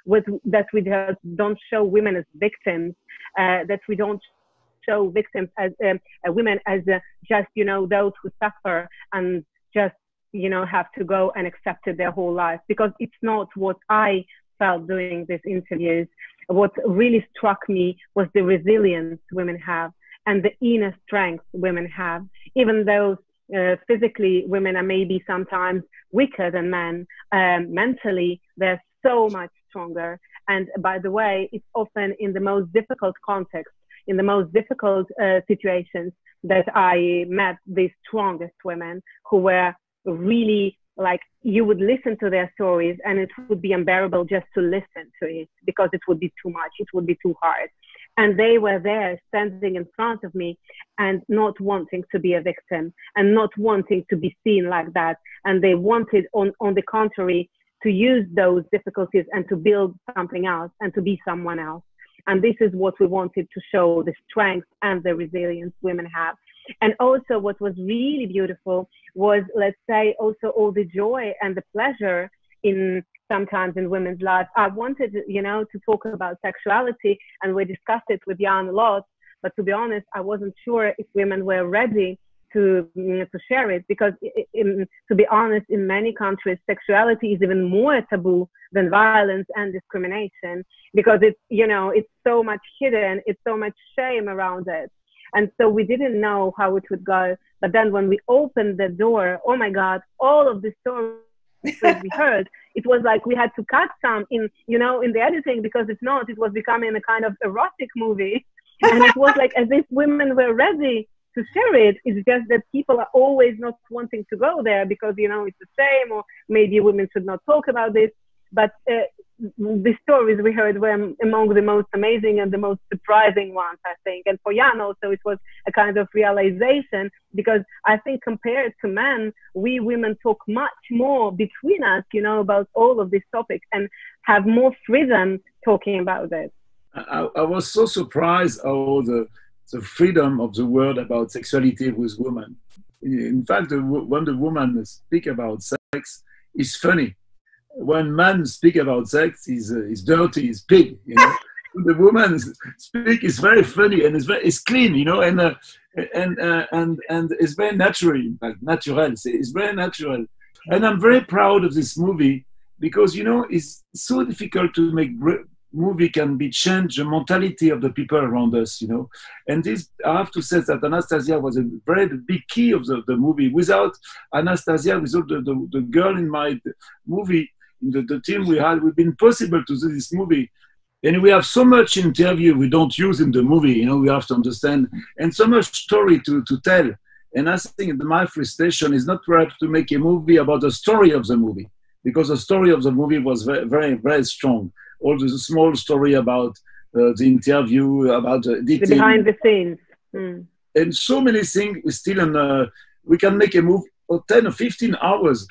with, that we just don't show women as victims, uh, that we don't show victims as um, uh, women as uh, just, you know, those who suffer and just, you know, have to go and accept it their whole life, because it's not what I felt doing these interviews. What really struck me was the resilience women have and the inner strength women have, even though uh, physically women are maybe sometimes weaker than men, um, mentally they're so much stronger. And by the way, it's often in the most difficult context, in the most difficult uh, situations that I met the strongest women who were really, like, you would listen to their stories and it would be unbearable just to listen to it because it would be too much, it would be too hard. And they were there standing in front of me and not wanting to be a victim and not wanting to be seen like that. And they wanted, on, on the contrary, to use those difficulties and to build something else and to be someone else. And this is what we wanted to show, the strength and the resilience women have. And also what was really beautiful was, let's say, also all the joy and the pleasure in sometimes in women's lives. I wanted, you know, to talk about sexuality, and we discussed it with Yann a lot, but to be honest, I wasn't sure if women were ready to, you know, to share it, because in, to be honest, in many countries, sexuality is even more taboo than violence and discrimination, because it's, you know, it's so much hidden, it's so much shame around it. And so we didn't know how it would go. But then when we opened the door, oh my God, all of the stories we heard, it was like we had to cut some in, you know, in the editing, because if not, it was becoming a kind of erotic movie. And it was like as if women were ready to share it. It's just that people are always not wanting to go there because, you know, it's the same, or maybe women should not talk about this. But uh, the stories we heard were among the most amazing and the most surprising ones, I think. And for Yann also, it was a kind of realization, because I think compared to men, we women talk much more between us, you know, about all of these topics and have more freedom talking about it. I, I was so surprised how the, the freedom of the word about sexuality with women. In fact, the, when the woman speak about sex, it's funny. When men speak about sex, he's, uh, he's dirty, he's pig, you know. The woman speak is very funny and it's very, it's clean, you know, and uh, and uh, and and it's very natural, in fact, natural. It's very natural, and I'm very proud of this movie because, you know, it's so difficult to make movie can be change the mentality of the people around us, you know. And this, I have to say that Anastasia was a very big key of the, the movie. Without Anastasia, without the, the, the girl in my movie, in the, the team we had, it would be impossible to do this movie. And we have so much interview we don't use in the movie, you know, we have to understand, and so much story to, to tell. And I think my frustration is not perhaps to make a movie about the story of the movie, because the story of the movie was very, very, very strong. All the small story about uh, the interview, about the editing. The behind the scenes. Mm. And so many things we still, in, uh, we can make a movie of ten or fifteen hours.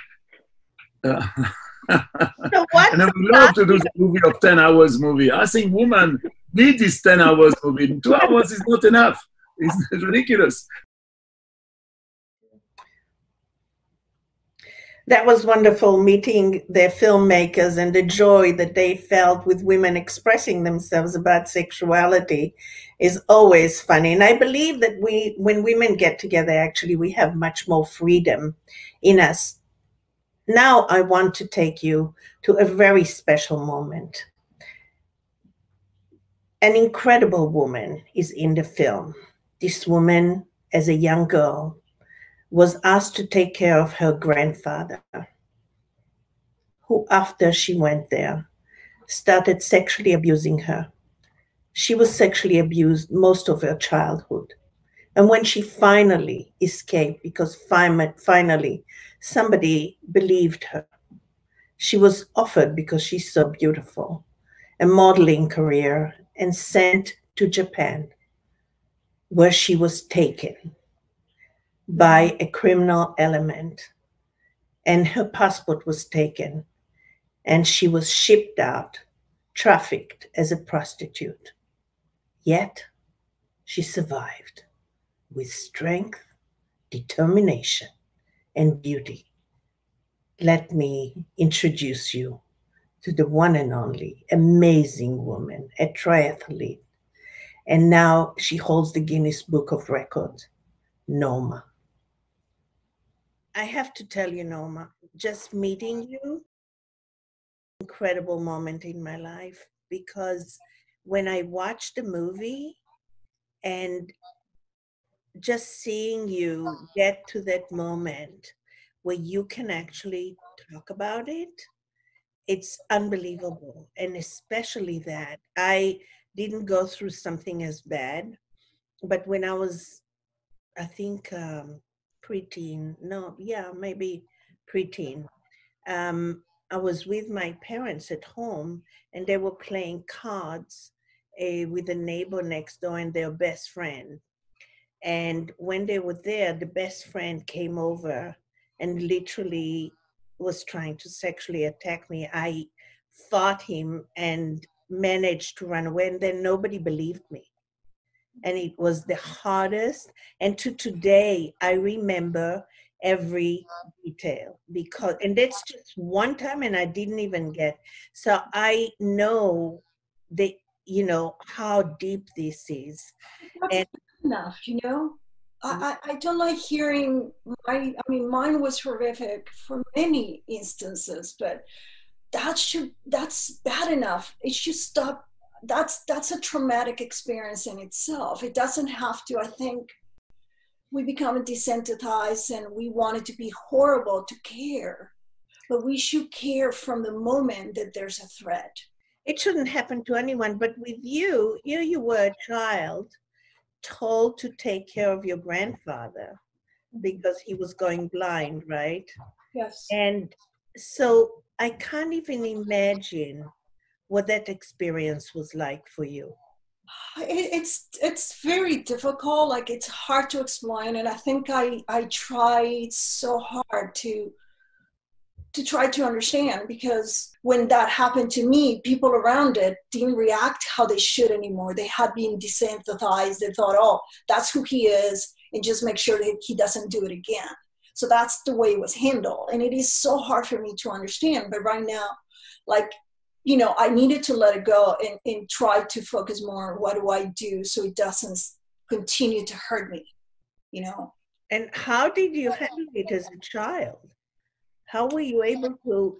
Uh, So what? And I would love to do the movie of ten hours movie. I think women need this ten hours movie. Two hours is not enough. It's ridiculous. That was wonderful, meeting their filmmakers and the joy that they felt with women expressing themselves about sexuality is always funny. And I believe that we, when women get together, actually, we have much more freedom in us. Now I want to take you to a very special moment. An incredible woman is in the film. This woman, as a young girl, was asked to take care of her grandfather, who, after she went there, started sexually abusing her. She was sexually abused most of her childhood. And when she finally escaped, because finally somebody believed her, she was offered, because she's so beautiful, a modeling career and sent to Japan, where she was taken by a criminal element, and her passport was taken, and she was shipped out, trafficked as a prostitute. Yet she survived with strength, determination, and beauty. Let me introduce you to the one and only amazing woman, a triathlete. And now she holds the Guinness Book of Records, Norma. I have to tell you, Norma, just meeting you, incredible moment in my life, because when I watched the movie and just seeing you get to that moment where you can actually talk about it, it's unbelievable. And especially that I didn't go through something as bad, but when I was, I think, um, preteen, no, yeah, maybe preteen, um, I was with my parents at home and they were playing cards uh, with a neighbor next door and their best friend. And when they were there, the best friend came over and literally was trying to sexually attack me. I fought him and managed to run away, and then nobody believed me. And it was the hardest. And to today, I remember every detail because, and that's just one time, and I didn't even get. So I know that, you know, how deep this is. And enough, you know. I, I don't like hearing my, I mean, mine was horrific for many instances, but that should, that's bad enough. It should stop. That's, that's a traumatic experience in itself. It doesn't have to, I think we become desensitized and we want it to be horrible to care, but we should care from the moment that there's a threat. It shouldn't happen to anyone, but with you, you, you were a child told to take care of your grandfather because he was going blind, right? Yes. And so I can't even imagine what that experience was like for you. It, it's it's very difficult. Like, it's hard to explain, and I think I I tried so hard to to try to understand, because when that happened to me, people around it didn't react how they should anymore. They had been desensitized. They thought, oh, that's who he is, and just make sure that he doesn't do it again. So that's the way it was handled. And it is so hard for me to understand. But right now, like, you know, I needed to let it go and, and try to focus more on what do I do so it doesn't continue to hurt me, you know. And how did you handle it as a child? How were you able to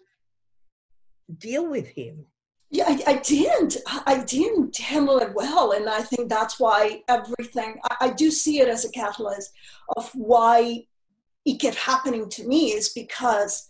deal with him? Yeah, I, I didn't. I didn't handle it well. And I think that's why everything, I, I do see it as a catalyst of why it kept happening to me, is because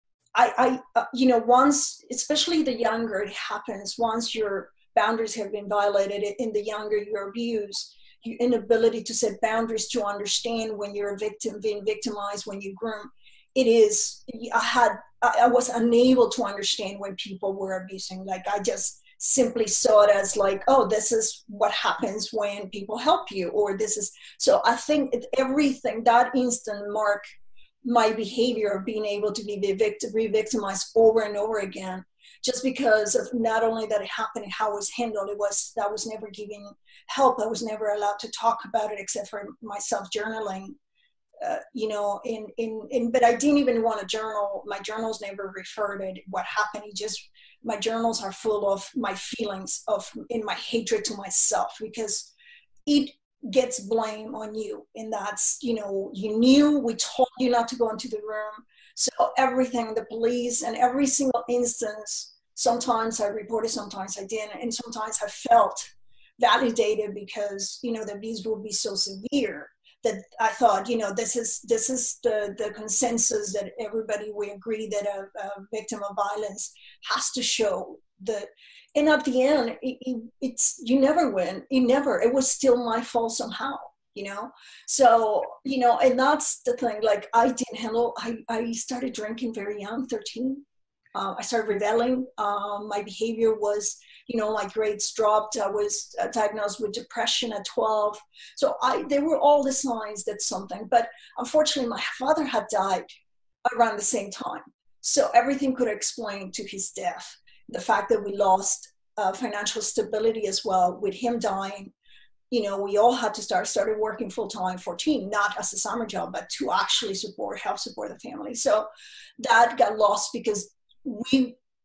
I, I uh, you know, once, especially the younger it happens, once your boundaries have been violated, in the younger you're abused, your inability to set boundaries, to understand when you're a victim, being victimized, when you groom, it is, I had, I was unable to understand when people were abusing. Like, I just simply saw it as like, oh, this is what happens when people help you, or this is, so I think it, everything, that instant marked my behavior of being able to be victim, re-victimized over and over again, just because of not only that it happened and how it was handled, it was, I was never given help. I was never allowed to talk about it except for myself journaling. Uh, you know, in, in, in, but I didn't even want to journal. My journals never referred to what happened. It just, my journals are full of my feelings of, in my hatred to myself, because it gets blame on you. And that's, you know, you knew, we told you not to go into the room. So everything, the police, and every single instance, sometimes I reported, sometimes I didn't. And sometimes I felt validated because, you know, the abuse will be so severe that I thought, you know, this is this is the, the consensus that everybody, we agree that a, a victim of violence has to show the, and at the end, it, it, it's, you never win, you never, it was still my fault somehow, you know? So, you know, and that's the thing, like, I didn't handle, I, I started drinking very young, thirteen. Um, I started rebelling. Um, my behavior was, you know, my grades dropped. I was uh, diagnosed with depression at twelve. So I, there were all the signs that something, but unfortunately my father had died around the same time. So everything could explain to his death. The fact that we lost uh, financial stability as well with him dying. You know, we all had to start, started working full-time, fourteen, not as a summer job, but to actually support, help support the family. So that got lost because we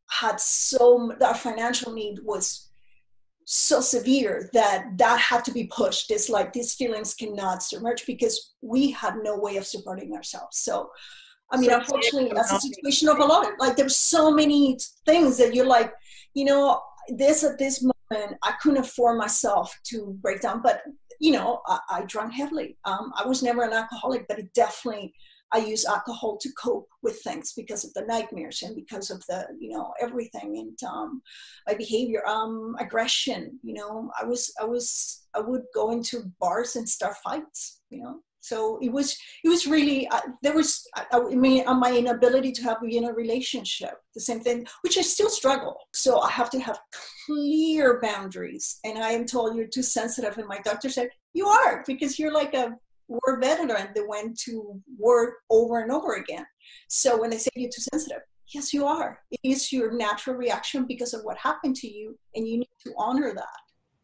had so, our financial need was so severe that that had to be pushed. It's like these feelings cannot submerge because we had no way of supporting ourselves. So, I mean, So unfortunately, that's a situation of a lot of, like, there's so many things that you're like, you know, this at this moment, I couldn't afford myself to break down. But, you know, I, I drank heavily. Um, I was never an alcoholic, but it definitely, I use alcohol to cope with things because of the nightmares and because of the, you know, everything. And um, my behavior, um, aggression, you know, I was, I was, I would go into bars and start fights, you know. So it was, it was really, uh, there was, I, I mean, uh, my inability to have in a relationship, the same thing, which I still struggle. So I have to have clear boundaries. And I am told you're too sensitive. And my doctor said, you are, because you're like a war veteran that went to war over and over again. So when they say you're too sensitive, yes, you are. It is your natural reaction because of what happened to you. And you need to honor that.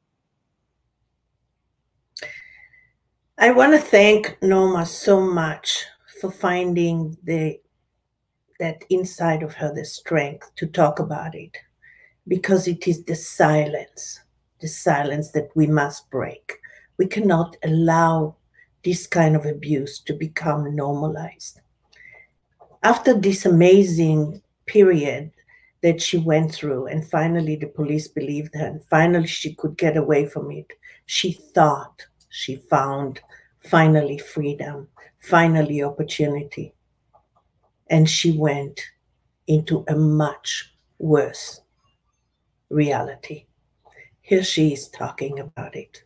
I want to thank Norma so much for finding the that inside of her the strength to talk about it, because it is the silence, the silence that we must break. We cannot allow this kind of abuse to become normalized. After this amazing period that she went through, and finally the police believed her, and finally she could get away from it, she thought she found finally freedom, finally opportunity. And she went into a much worse reality. Here she is talking about it.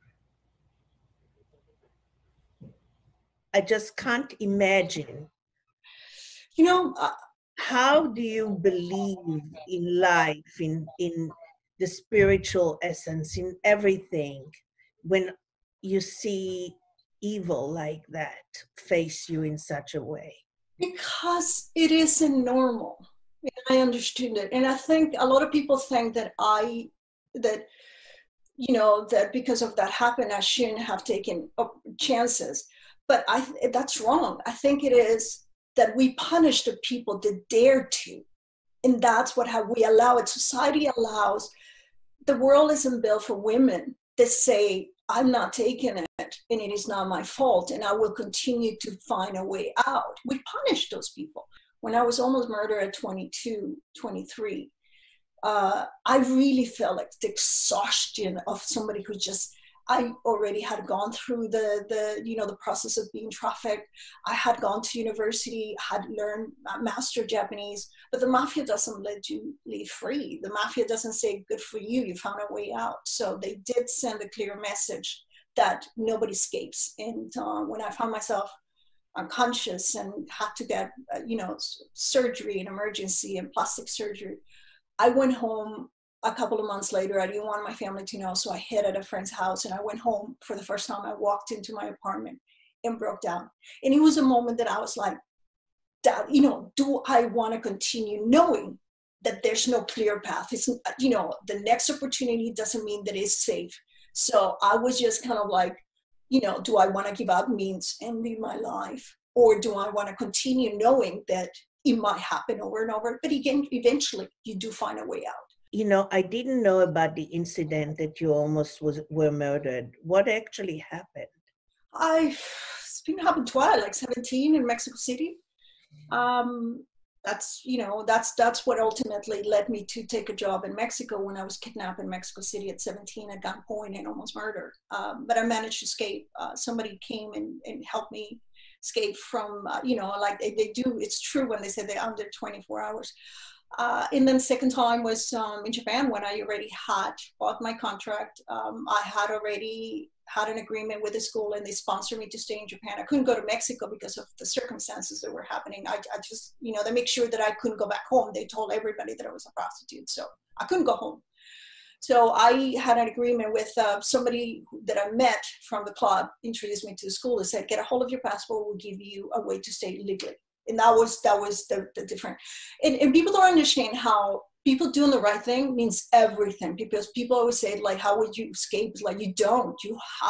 I just can't imagine. You know, uh, how do you believe in life, in, in the spiritual essence, in everything, when you see evil like that face you in such a way? Because it isn't normal. I understood it. And I think a lot of people think that I, that, you know, that because of that happened, I shouldn't have taken chances. But I, that's wrong. I think it is that we punish the people that dare to. And that's what how we allow it. Society allows, the world isn't built for women that say, I'm not taking it and it is not my fault and I will continue to find a way out. We punish those people. When I was almost murdered at twenty-two, twenty-three, uh, I really felt like the exhaustion of somebody who just, I already had gone through the, the, you know, the process of being trafficked. I had gone to university, had learned, uh, mastered Japanese, but the mafia doesn't let you leave free. The mafia doesn't say, good for you, you found a way out. So they did send a clear message that nobody escapes. And uh, when I found myself unconscious and had to get, uh, you know, surgery and emergency and plastic surgery, I went home. A couple of months later, I didn't want my family to know, so I hid at a friend's house and I went home. For the first time, I walked into my apartment and broke down. And it was a moment that I was like, Dad, you know, do I want to continue knowing that there's no clear path? It's, you know, the next opportunity doesn't mean that it's safe. So I was just kind of like, you know, do I want to give up means ending my life? Or do I want to continue knowing that it might happen over and over? But again, eventually you do find a way out. You know, I didn't know about the incident that you almost was were murdered. What actually happened? I, it's been happened twice, like seventeen in Mexico City. Um, that's, you know, that's that's what ultimately led me to take a job in Mexico when I was kidnapped in Mexico City at seventeen at gunpoint and almost murdered. Um, but I managed to escape. Uh, somebody came and, and helped me escape from, uh, you know, like they, they do. It's true when they say they're under twenty-four hours. Uh, and then the second time was um, in Japan when I already had bought my contract. Um, I had already had an agreement with the school and they sponsored me to stay in Japan. I couldn't go to Mexico because of the circumstances that were happening. I, I just, you know, they make sure that I couldn't go back home. They told everybody that I was a prostitute, so I couldn't go home. So I had an agreement with uh, somebody that I met from the club, introduced me to the school and said, get a hold of your passport, we'll give you a way to stay legally. And that was that was the, the different. And, and people don't understand how people doing the right thing means everything. Because people always say, like, how would you escape? It's like, you don't. You have,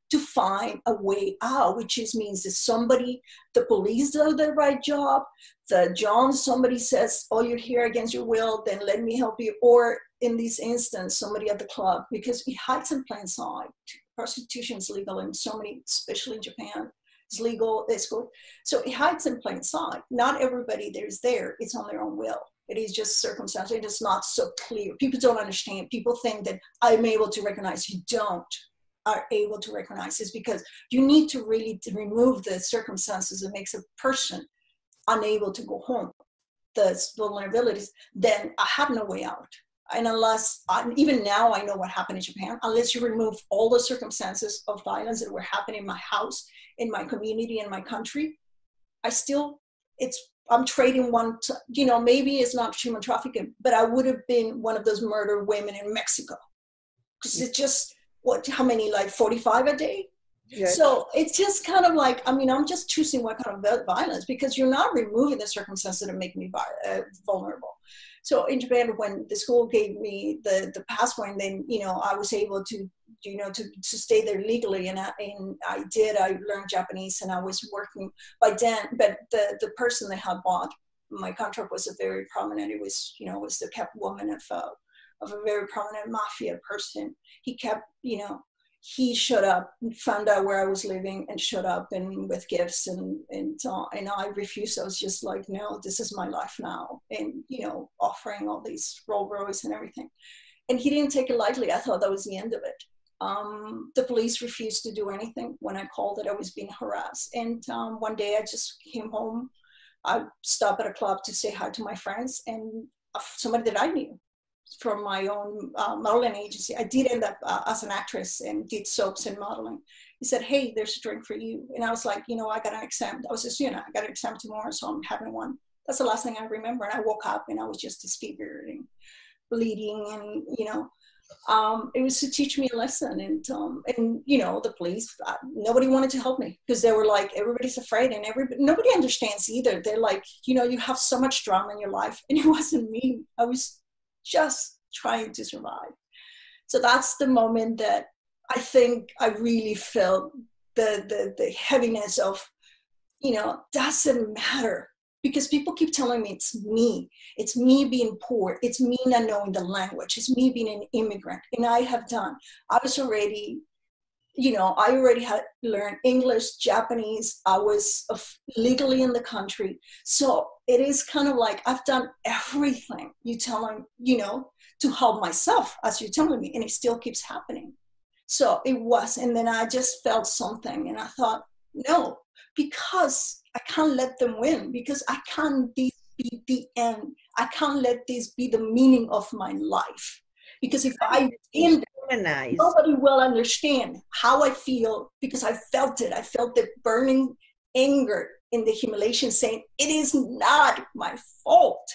to find a way out, which is means that somebody, the police do the right job, the John, somebody says, oh, you're here against your will, then let me help you. Or in this instance, somebody at the club, because it hides in plain sight. Prostitution is legal in so many, especially in Japan. It's legal, it's good. So it hides in plain sight. Not everybody that is there, it's on their own will. It is just circumstantial. It is not so clear. People don't understand. People think that I'm able to recognize. You don't are able to recognize this, because you need to really to remove the circumstances that makes a person unable to go home, the vulnerabilities. Then I have no way out. And unless, I, even now I know what happened in Japan, unless you remove all the circumstances of violence that were happening in my house, in my community, in my country, I still, it's, I'm trading one, to, you know, maybe it's not human trafficking, but I would have been one of those murdered women in Mexico. Because it's just, what, how many, like forty-five a day? Yes. So it's just kind of like, I mean, I'm just choosing what kind of violence, because you're not removing the circumstances that make me uh, vulnerable. So in Japan, when the school gave me the, the passport, and then, you know, I was able to, you know, to, to stay there legally, and I, and I did, I learned Japanese, and I was working by then, but the, the person that had bought my contract was a very prominent, it was, you know, was the kept woman of, uh, of a very prominent mafia person. He kept, you know, he showed up, found out where I was living, and showed up and with gifts, and and uh, and I refused. I was just like, no, this is my life now, and you know, offering all these Rolls Royce and everything, and he didn't take it lightly. I thought that was the end of it. Um, the police refused to do anything when I called that I was being harassed, and um, one day I just came home. I stopped at a club to say hi to my friends, and somebody that I knew from my own uh, modeling agency. I did end up uh, as an actress and did soaps and modeling. He said, hey, there's a drink for you. And I was like, you know, I got an exam. I was just, you know, I got an exam tomorrow, so I'm having one. That's the last thing I remember. And I woke up and I was just disfigured and bleeding, and, you know, um, it was to teach me a lesson. And, um, and you know, the police, uh, nobody wanted to help me, because they were like, everybody's afraid, and everybody, nobody understands either. They're like, you know, you have so much drama in your life. And it wasn't me. I was just trying to survive. So that's the moment that I think I really felt the, the, the heaviness of, you know, doesn't matter, because people keep telling me it's me. It's me being poor. It's me not knowing the language. It's me being an immigrant. And I have done, I was already, you know, I already had learned English, Japanese. I was legally in the country. So it is kind of like I've done everything you telling, you know, to help myself, as you're telling me, and it still keeps happening. So it was, and then I just felt something, and I thought, no, because I can't let them win, because I can't be, be the end. I can't let this be the meaning of my life. Because if I didn't, nobody will understand how I feel, because I felt it. I felt the burning anger in the humiliation, saying, it is not my fault.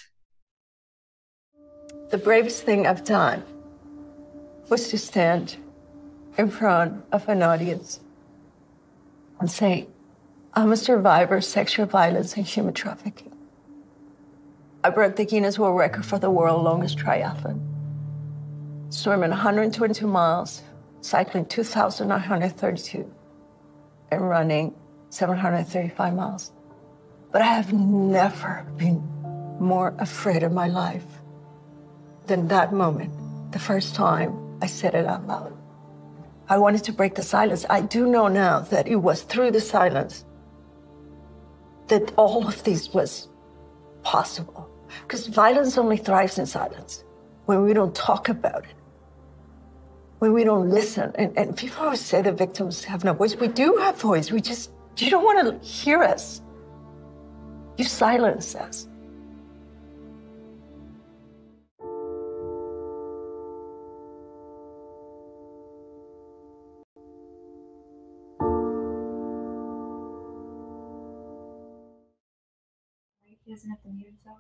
The bravest thing I've done was to stand in front of an audience and say, I'm a survivor of sexual violence and human trafficking. I broke the Guinness World Record for the world's longest triathlon. Swimming one hundred twenty-two miles, cycling two thousand nine hundred thirty-two, and running seven hundred thirty-five miles. But I have never been more afraid of my life than that moment, the first time I said it out loud. I wanted to break the silence. I do know now that it was through the silence that all of this was possible. Because violence only thrives in silence, when we don't talk about it, when we don't listen. And, and people always say the victims have no voice. We do have voice. We just, you don't want to hear us. You silence us. He doesn't have to mute himself.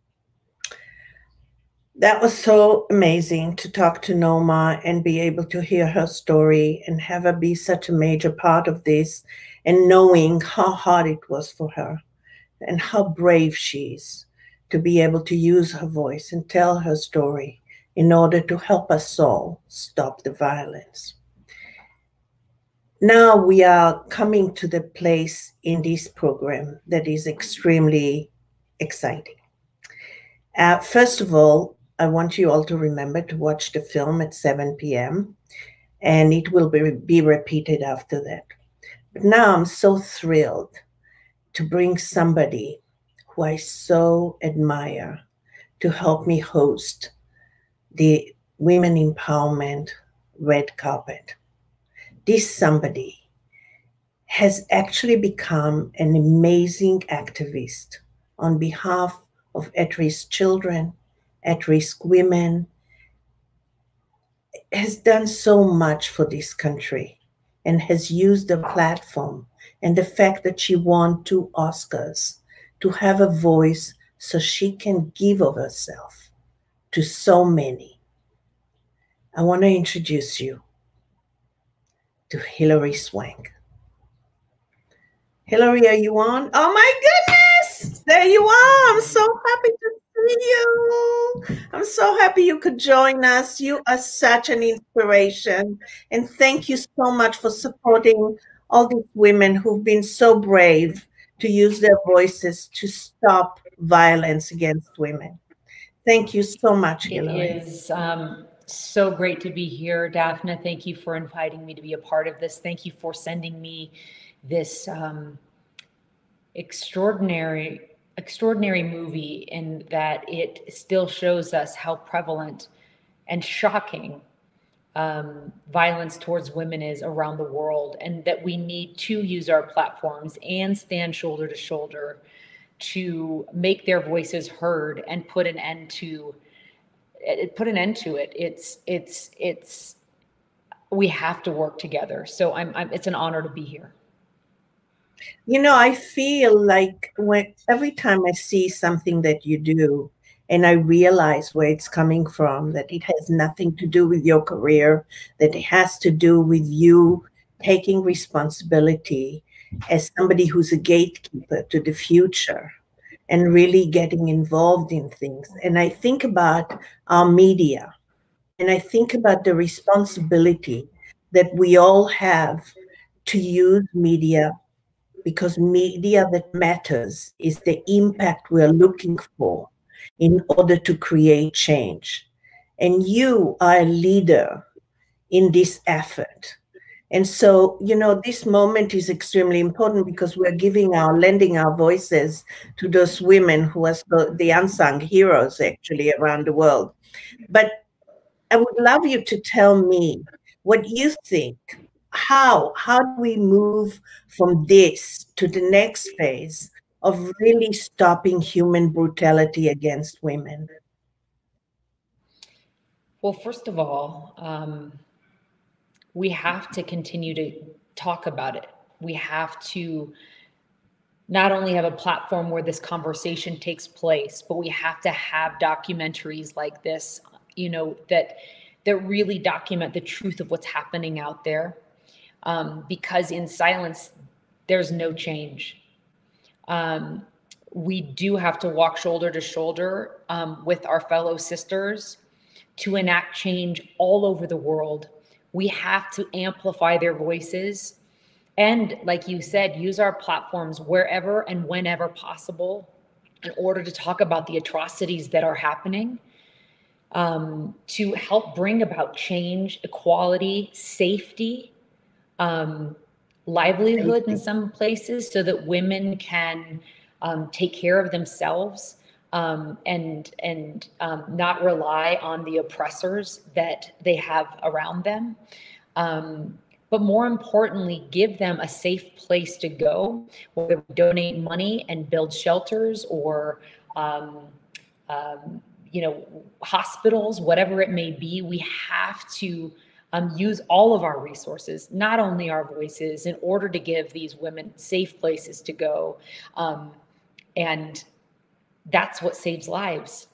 That was so amazing to talk to Norma and be able to hear her story and have her be such a major part of this, and knowing how hard it was for her and how brave she is to be able to use her voice and tell her story in order to help us all stop the violence. now we are coming to the place in this program that is extremely exciting. Uh, first of all, I want you all to remember to watch the film at seven p m and it will be, be repeated after that. But now I'm so thrilled to bring somebody who I so admire to help me host the Women Empowerment Red Carpet. This somebody has actually become an amazing activist on behalf of at-risk children, at-risk women, has done so much for this country and has used the platform and the fact that she won two Oscars to have a voice so she can give of herself to so many. I want to introduce you to Hilary Swank. Hilary, are you on? Oh my goodness! There you are. I'm so happy to see you. I'm so happy you could join us. You are such an inspiration. And thank you so much for supporting all these women who've been so brave to use their voices to stop violence against women. Thank you so much, Hilary. It is um, so great to be here, Daphna. Thank you for inviting me to be a part of this. Thank you for sending me this um, extraordinary, extraordinary movie, in that it still shows us how prevalent and shocking um, violence towards women is around the world, and that we need to use our platforms and stand shoulder to shoulder to make their voices heard and put an end to it, put an end to it. It's, it's, it's, we have to work together. So I'm, I'm, it's an honor to be here. You know, I feel like when every time I see something that you do and I realize where it's coming from, that it has nothing to do with your career, that it has to do with you taking responsibility as somebody who's a gatekeeper to the future and really getting involved in things. And I think about our media, and I think about the responsibility that we all have to use media, because media that matters is the impact we're looking for in order to create change. And you are a leader in this effort. And so, you know, this moment is extremely important because we're giving our, lending our voices to those women who are the, the unsung heroes actually around the world. But I would love you to tell me what you think. How, how do we move from this to the next phase of really stopping human brutality against women? Well, first of all, um, we have to continue to talk about it. We have to not only have a platform where this conversation takes place, but we have to have documentaries like this, you know, that, that really document the truth of what's happening out there. Um, because in silence, there's no change. Um, we do have to walk shoulder to shoulder um, with our fellow sisters to enact change all over the world. We have to amplify their voices and, like you said, use our platforms wherever and whenever possible in order to talk about the atrocities that are happening, um, to help bring about change, equality, safety, um, livelihood in some places, so that women can um, take care of themselves um, and and um, not rely on the oppressors that they have around them. Um, but more importantly, give them a safe place to go, whether we donate money and build shelters or um, um, you know, hospitals, whatever it may be. We have to Um, use all of our resources, not only our voices, in order to give these women safe places to go. Um, and that's what saves lives.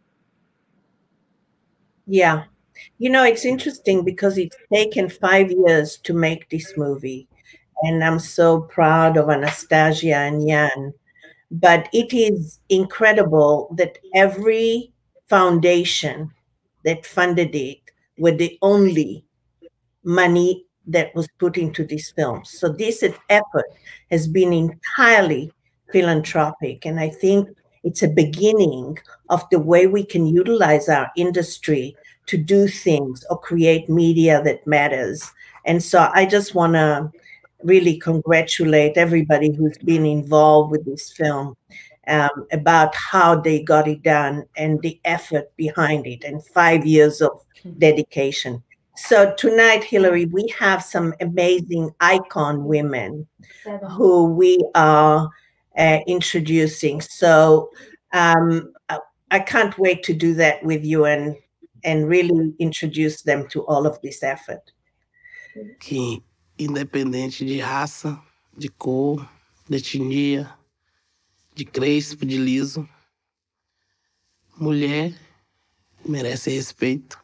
Yeah. You know, it's interesting because it's taken five years to make this movie. And I'm so proud of Anastasia and Yann. But it is incredible that every foundation that funded it were the only money that was put into these films. So this effort has been entirely philanthropic, and I think it's a beginning of the way we can utilize our industry to do things or create media that matters. And so I just want to really congratulate everybody who's been involved with this film um, about how they got it done and the effort behind it and five years of dedication. So tonight, Hilary, we have some amazing icon women who we are uh, introducing. So um, I can't wait to do that with you and, and really introduce them to all of this effort. Que independente de raça, de cor, de etnia, de crespo, de liso, mulher merece respeito.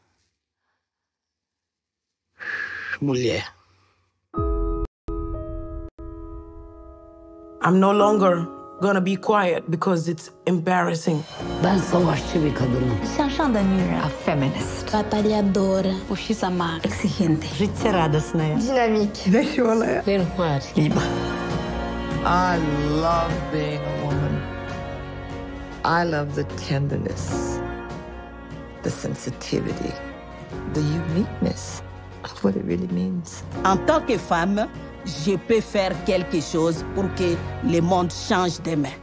Mulher. I'm no longer gonna be quiet because it's embarrassing. Ben savaşçı bir kadınım. 向上的女人 A feminist. Batalhadora. Pochissama. Exigente. Життєрадісна. Dynamique. Веселая. Libre. I love being a woman. I love the tenderness, the sensitivity, the uniqueness of what it really means. En tant que femme, je peux faire quelque chose pour que le monde change demain.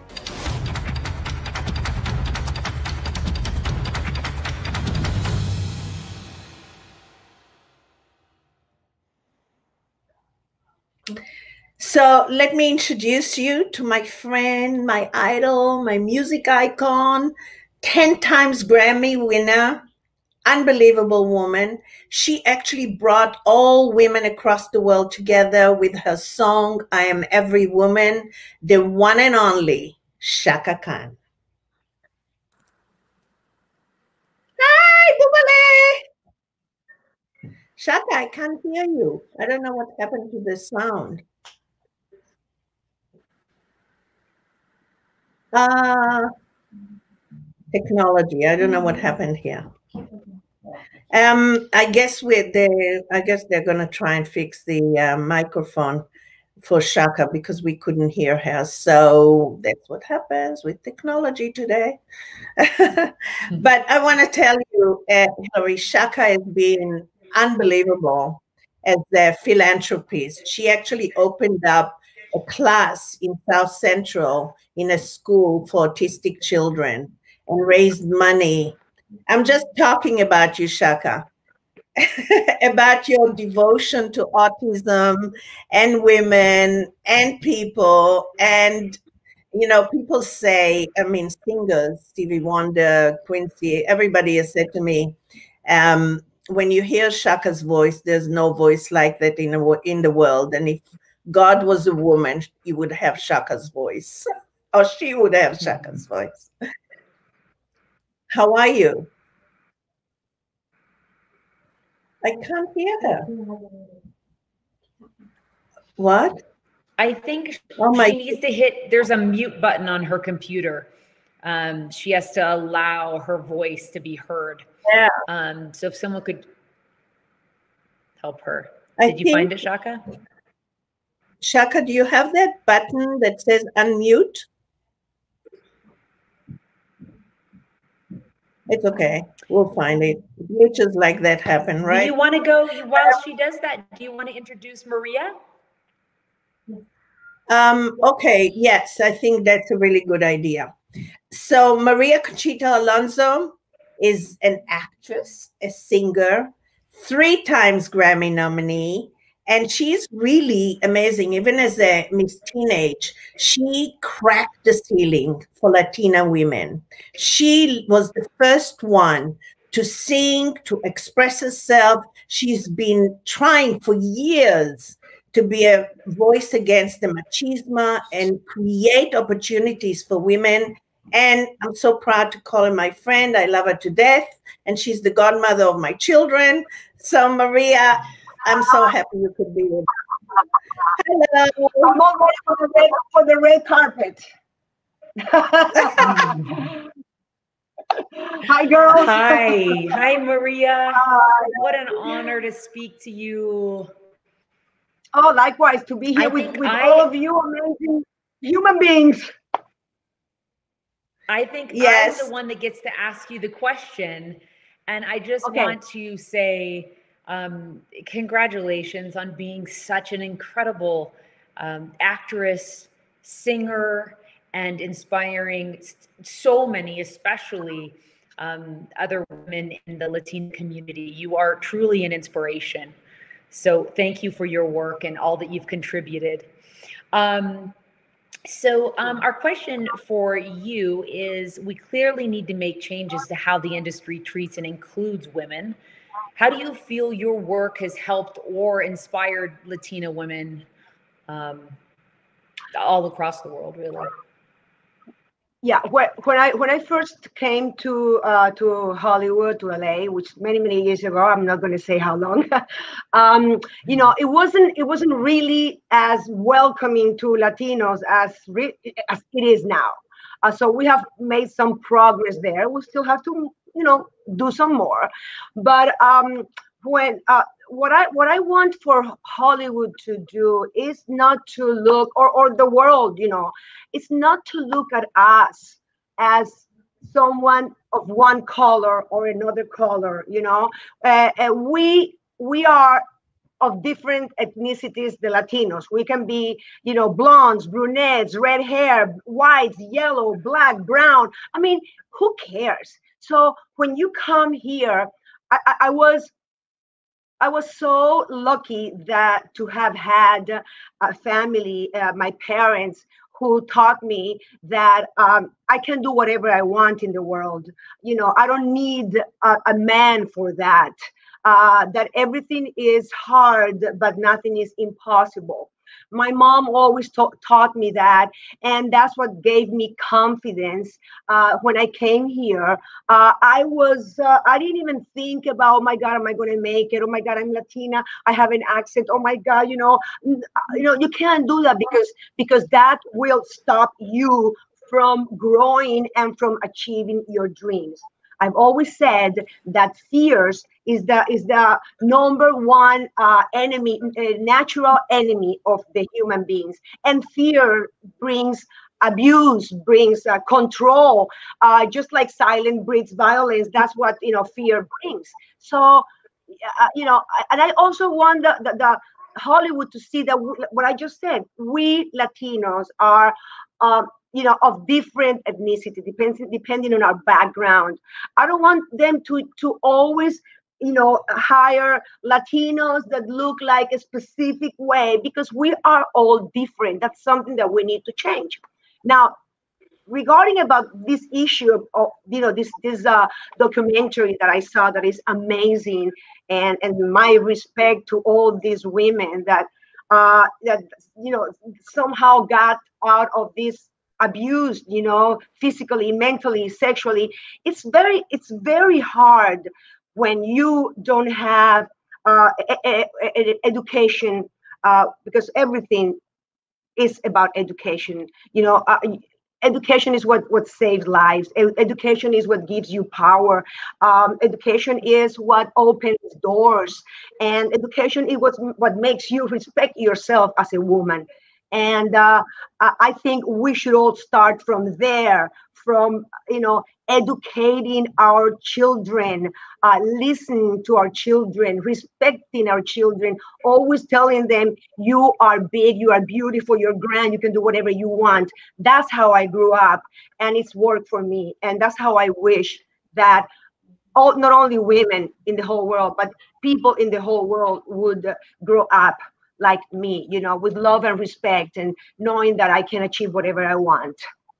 So let me introduce you to my friend, my idol, my music icon, ten times Grammy winner, unbelievable woman. She actually brought all women across the world together with her song, I Am Every Woman, the one and only Chaka Khan. Hi, Beverly! Chaka, I can't hear you. I don't know what happened to the sound. Uh, technology. I don't know what happened here. Um, I guess we're they. I guess they're gonna try and fix the uh, microphone for Chaka because we couldn't hear her. So that's what happens with technology today. But I want to tell you, uh, Hilary, Chaka has been unbelievable as a philanthropist. She actually opened up a class in South Central in a school for autistic children and raised money. I'm just talking about you, Chaka, about your devotion to autism and women and people. And, you know, people say, I mean, singers, Stevie Wonder, Quincy, everybody has said to me, um, when you hear Chaka's voice, there's no voice like that in, a, in the world. And if God was a woman, he would have Chaka's voice, or she would have Chaka's voice. How are you? I can't hear her. What? I think oh she my needs to hit, there's a mute button on her computer. Um, she has to allow her voice to be heard. Yeah. Um, so if someone could help her. I Did you think, find it, Chaka? Chaka, do you have that button that says unmute? It's okay. We'll find it. Glitches like that happen, right? Do you want to go, while she does that, do you want to introduce Maria? Um, okay, yes, I think that's a really good idea. So Maria Conchita Alonso is an actress, a singer, three times Grammy nominee, and she's really amazing. Even as a Miss Teenage, she cracked the ceiling for Latina women. She was the first one to sing, to express herself. She's been trying for years to be a voice against the machismo and create opportunities for women. And I'm so proud to call her my friend. I love her to death. And she's the godmother of my children. So Maria, I'm so happy you could be with us. Hello. I'm all ready for the red, for the red carpet. Hi, girls. Hi. Hi, Maria. Hi. What an honor to speak to you. Oh, likewise, to be here I with, think with I- all of you amazing human beings. I think Yes. I'm the one that gets to ask you the question. And I just Okay. want to say um, congratulations on being such an incredible um, actress, singer, and inspiring s- so many, especially um, other women in the Latino community. You are truly an inspiration. So thank you for your work and all that you've contributed. Um, So um, our question for you is, we clearly need to make changes to how the industry treats and includes women. How do you feel your work has helped or inspired Latina women um, all across the world, really? Yeah, when, when I when I first came to uh, to Hollywood, to L A, which many many years ago, I'm not going to say how long. um, you know, it wasn't it wasn't really as welcoming to Latinos as re- as it is now. Uh, so we have made some progress there. We still have to, you know, do some more. But um, when uh, what I what I want for Hollywood to do is not to look, or or the world, you know, it's not to look at us as someone of one color or another color. You know, uh, uh, we we are of different ethnicities, the Latinos. We can be, you know, blondes, brunettes, red hair, whites, yellow, black, brown. I mean, who cares? So when you come here, I, I, I was I was so lucky that to have had a family, uh, my parents, who taught me that um, I can do whatever I want in the world. You know, I don't need a, a man for that. Uh, that everything is hard, but nothing is impossible. My mom always ta- taught me that, and that's what gave me confidence uh, when I came here. Uh, I was, uh, I didn't even think about, oh my God, am I going to make it? Oh my God, I'm Latina. I have an accent. Oh my God, you know, n- you know, you can't do that because because that will stop you from growing and from achieving your dreams. I've always said that fears is the is the number one uh, enemy, uh, natural enemy of the human beings, and fear brings abuse, brings uh, control. Uh, just like silence breeds violence, that's what you know fear brings. So, uh, you know, and I also want the, the, the Hollywood to see that w- what I just said. We Latinos are. Um, you know, of different ethnicity, depending depending on our background. I don't want them to to always, you know, hire Latinos that look like a specific way because we are all different. That's something that we need to change. Now, regarding about this issue of, of you know this this uh, documentary that I saw that is amazing, and and my respect to all these women that uh, that you know somehow got out of this abused, you know, physically, mentally, sexually. It's very it's very hard when you don't have uh, e- e- e- education uh, because everything is about education. You know, uh, education is what what saves lives. E- education is what gives you power. Um, education is what opens doors, and education is what what makes you respect yourself as a woman. And uh, I I think we should all start from there, from you know educating our children, uh, listening to our children, respecting our children, always telling them you are big, you are beautiful, you're grand, you can do whatever you want. That's how I grew up, and it's worked for me. And that's how I wish that all, not only women in the whole world, but people in the whole world would uh, grow up like me, you know, with love and respect and knowing that I can achieve whatever I want.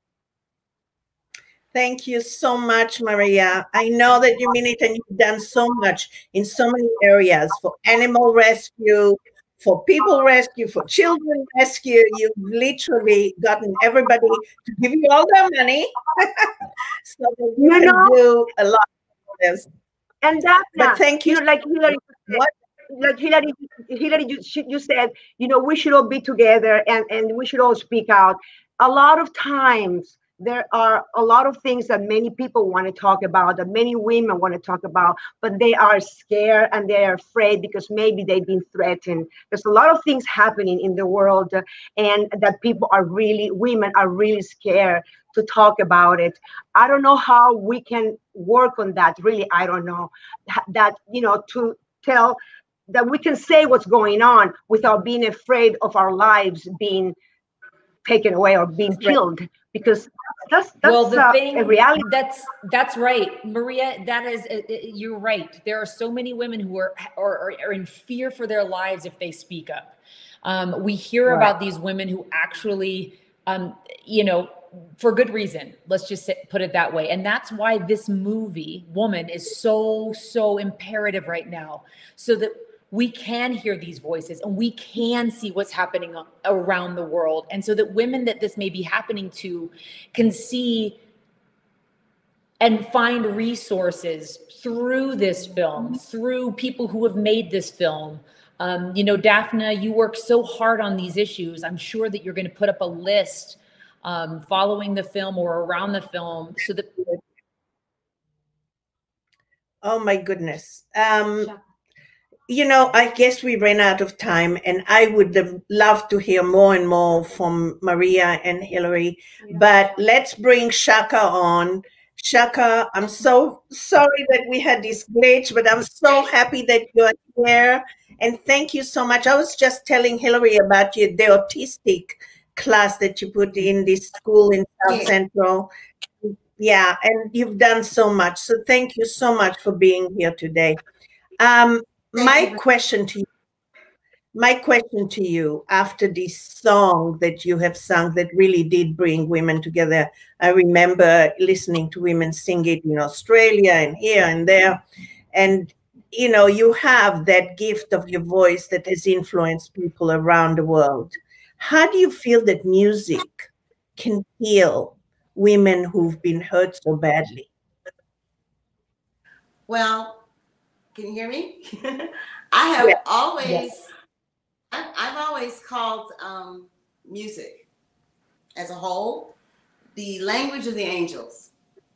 Thank you so much, Maria. I know that you mean it and you've done so much in so many areas for animal rescue, for people rescue, for children rescue. You've literally gotten everybody to give you all their money so that you, You can know, do a lot of this. And that, But thank you. you know, like Hilary, What? like Hilary, Hilary, you, she- you said, you know, we should all be together and and we should all speak out. A lot of times, there are a lot of things that many people want to talk about, that many women want to talk about, but they are scared and they are afraid because maybe they've been threatened. There's a lot of things happening in the world, and that people are really, women are really scared to talk about it. I don't know how we can work on that. Really, I don't know that, you know, to tell that we can say what's going on without being afraid of our lives being taken away or being killed, because that's that's well, the uh, thing a reality. That's that's right, Maria. That is, you're right. There are so many women who are are, are in fear for their lives if they speak up. Um, we hear Right. about these women who actually, um, you know, for good reason. Let's just say, put it that way. And that's why this movie, Woman, is so so imperative right now, so that we can hear these voices and we can see what's happening around the world. And so that women that this may be happening to can see and find resources through this film, through people who have made this film. Um, you know, Daphna, you work so hard on these issues. I'm sure that you're going to put up a list um, following the film or around the film so that. Oh my goodness. Um, you know, I guess we ran out of time, and I would have loved to hear more and more from Maria and Hilary, but let's bring Chaka on. Chaka, I'm so sorry that we had this glitch, but I'm so happy that you're here. And thank you so much. I was just telling Hilary about you, the autistic class that you put in this school in South Central. Yeah, and you've done so much. So thank you so much for being here today. Um, my question to you, my question to you, after this song that you have sung that really did bring women together, I remember listening to women sing it in Australia and here and there, and you know, you have that gift of your voice that has influenced people around the world. How do you feel that music can heal women who've been hurt so badly? Well, can you hear me? I have Yeah. always, Yes. I've, I've always called um, music as a whole the language of the angels.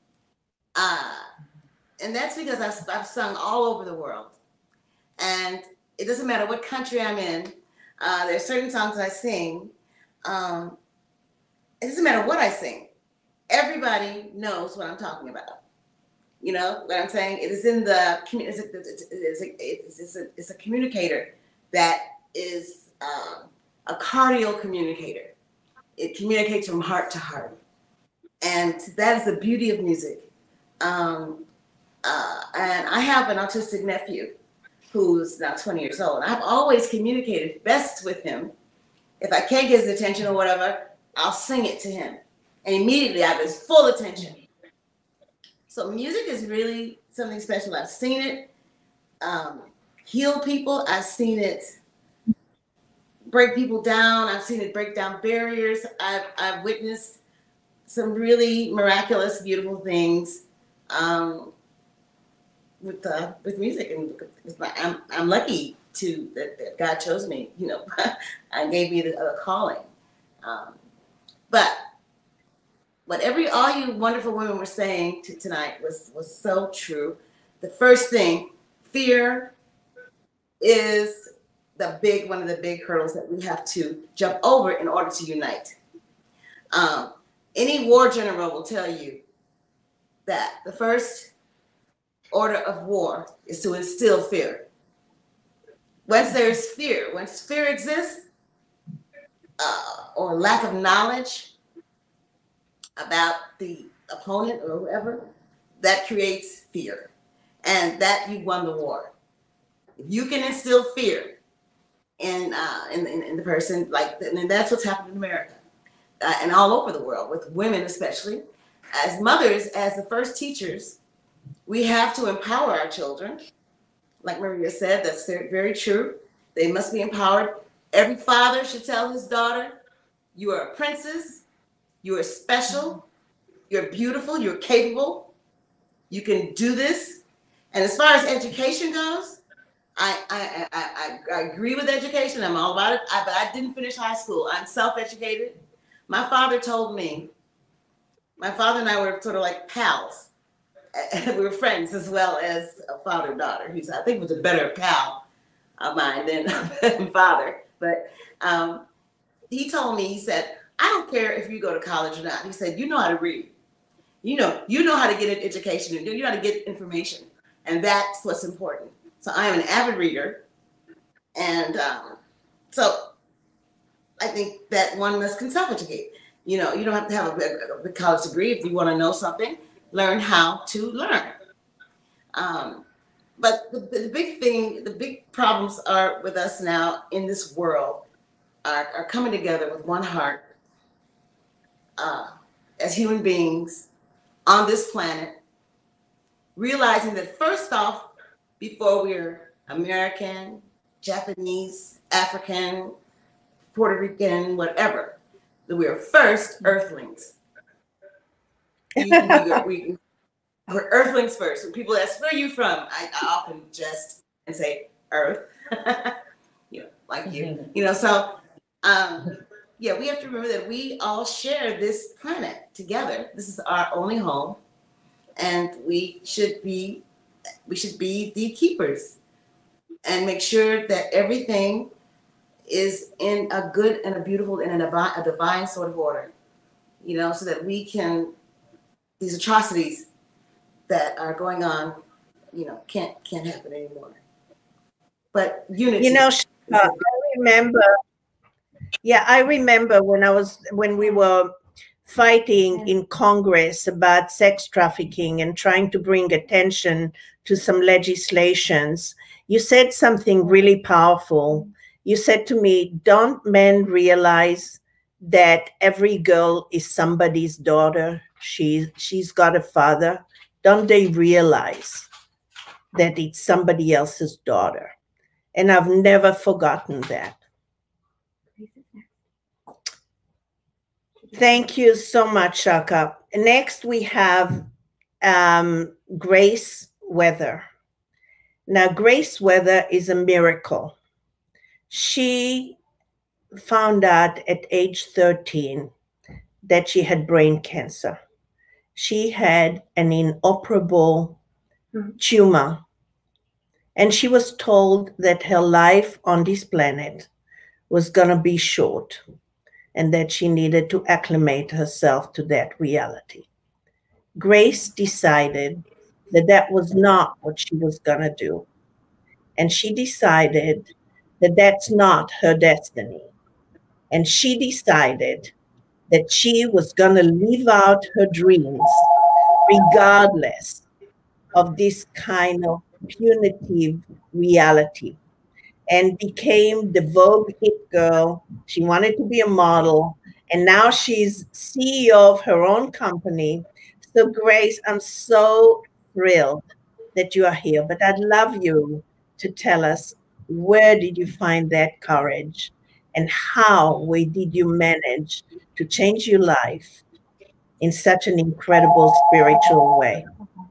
Uh, and that's because I've, I've sung all over the world. And it doesn't matter what country I'm in. Uh, there are certain songs I sing. Um, it doesn't matter what I sing. Everybody knows what I'm talking about. You know what I'm saying? It is in the, it's a, it's a, it's a, it's a communicator that is um, a cardio communicator. It communicates from heart to heart. And that is the beauty of music. Um, uh, and I have an autistic nephew who's now twenty years old. I've always communicated best with him. If I can't get his attention or whatever, I'll sing it to him. And immediately I have his full attention. So music is really something special. I've seen it um, heal people. I've seen it break people down. I've seen it break down barriers. I've, I've witnessed some really miraculous, beautiful things um, with uh, with music. And I'm, I'm lucky to that, that God chose me, you know, and gave me the uh, calling. Um, but what every all you wonderful women were saying to tonight was was so true. The first thing, fear is the big one of the big hurdles that we have to jump over in order to unite. Um, any war general will tell you that the first order of war is to instill fear. Once there's fear, once fear exists, uh, or lack of knowledge about the opponent or whoever, that creates fear. And that you won the war. If you can instill fear in, uh, in, in, in the person, like, and that's what's happened in America uh, and all over the world, with women especially. As mothers, as the first teachers, we have to empower our children. Like Maria said, that's very true. They must be empowered. Every father should tell his daughter, you are a princess, you are special, you're beautiful, you're capable, you can do this. And as far as education goes, I, I, I, I, I agree with education. I'm all about it. I, but I didn't finish high school. I'm self-educated. My father told me, my father and I were sort of like pals. We were friends as well as a father-daughter. He's, I think, was a better pal of mine than father. But um, he told me, he said, I don't care if you go to college or not. He said, you know how to read. You know, you know how to get an education, and you know how to get information. And that's what's important. So I am an avid reader. And um, so I think that one must self-educate. You know, you don't have to have a, a, a college degree. If you want to know something, learn how to learn. Um, but the, the big thing, the big problems are with us now in this world are, are coming together with one heart uh, as human beings on this planet, realizing that first off, before we're American, Japanese, African, Puerto Rican, whatever, that we're first earthlings. We, we, we, we're earthlings first. When people ask, where are you from? I, I often jest and say, Earth. You know, like you. You know, so um, yeah, we have to remember that we all share this planet together. This is our only home, and we should be we should be the keepers and make sure that everything is in a good and a beautiful and a divine, a divine sort of order, you know, so that we can, these atrocities that are going on, you know, can't can't happen anymore. But unity. You know, uh, I remember, yeah, I remember when I was, when we were fighting in Congress about sex trafficking and trying to bring attention to some legislations, you said something really powerful. You said to me, don't men realize that every girl is somebody's daughter? She, she's got a father. Don't they realize that it's somebody else's daughter? And I've never forgotten that. Thank you so much, Chaka. Next, we have um, Grace Wethor. Now, Grace Wethor is a miracle. She found out at age thirteen that she had brain cancer. She had an inoperable tumor, and she was told that her life on this planet was going to be short and that she needed to acclimate herself to that reality. Grace decided that that was not what she was going to do. And she decided that that's not her destiny. And she decided that she was going to live out her dreams regardless of this kind of punitive reality, and became the Vogue hit girl. She wanted to be a model, and now she's C E O of her own company. So Grace, I'm so thrilled that you are here, but I'd love you to tell us, where did you find that courage, and how way did you manage to change your life in such an incredible spiritual way?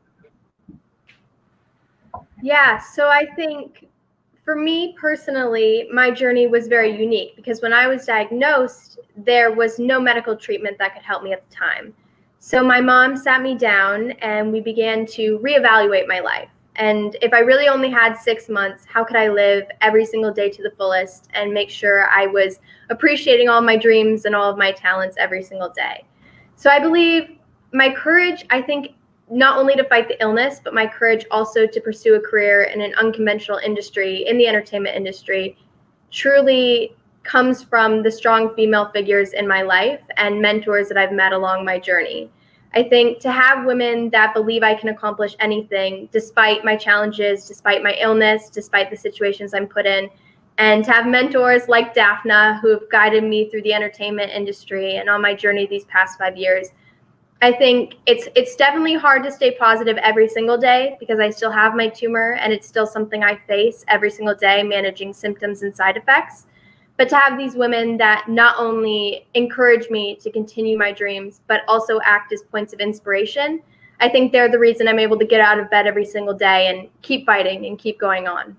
Yeah, so I think for me personally, my journey was very unique because when I was diagnosed, there was no medical treatment that could help me at the time. So my mom sat me down and we began to reevaluate my life. And if I really only had six months, how could I live every single day to the fullest and make sure I was appreciating all my dreams and all of my talents every single day? So I believe my courage, I think, not only to fight the illness, but my courage also to pursue a career in an unconventional industry, in the entertainment industry, truly comes from the strong female figures in my life and mentors that I've met along my journey. I think to have women that believe I can accomplish anything, despite my challenges, despite my illness, despite the situations I'm put in, and to have mentors like Daphna who have guided me through the entertainment industry and on my journey these past five years, I think it's it's definitely hard to stay positive every single day because I still have my tumor and it's still something I face every single day, managing symptoms and side effects. But to have these women that not only encourage me to continue my dreams, but also act as points of inspiration, I think they're the reason I'm able to get out of bed every single day and keep fighting and keep going on.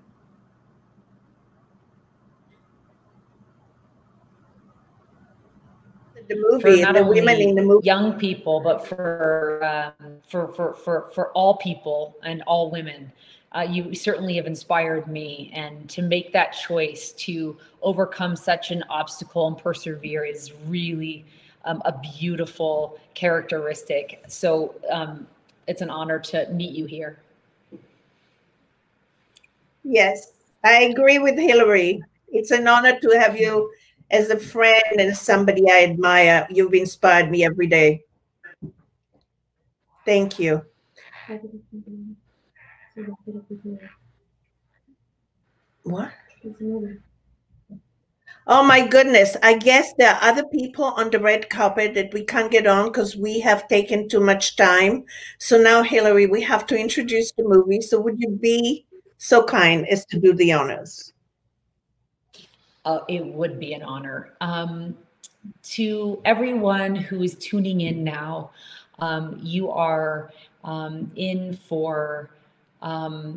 the for movie, not the only women in the movie. young people, but for, um, for, for, for, for all people and all women. Uh, you certainly have inspired me, and to make that choice to overcome such an obstacle and persevere is really um, a beautiful characteristic. So um, it's an honor to meet you here. Yes, I agree with Hilary. It's an honor to have you as a friend and somebody I admire. You've inspired me every day. Thank you. What? Oh my goodness. I guess there are other people on the red carpet that we can't get on because we have taken too much time. So now, Hilary, we have to introduce the movie. So would you be so kind as to do the honors? Uh, it would be an honor. Um, to everyone who is tuning in now, um, you are um, in for um,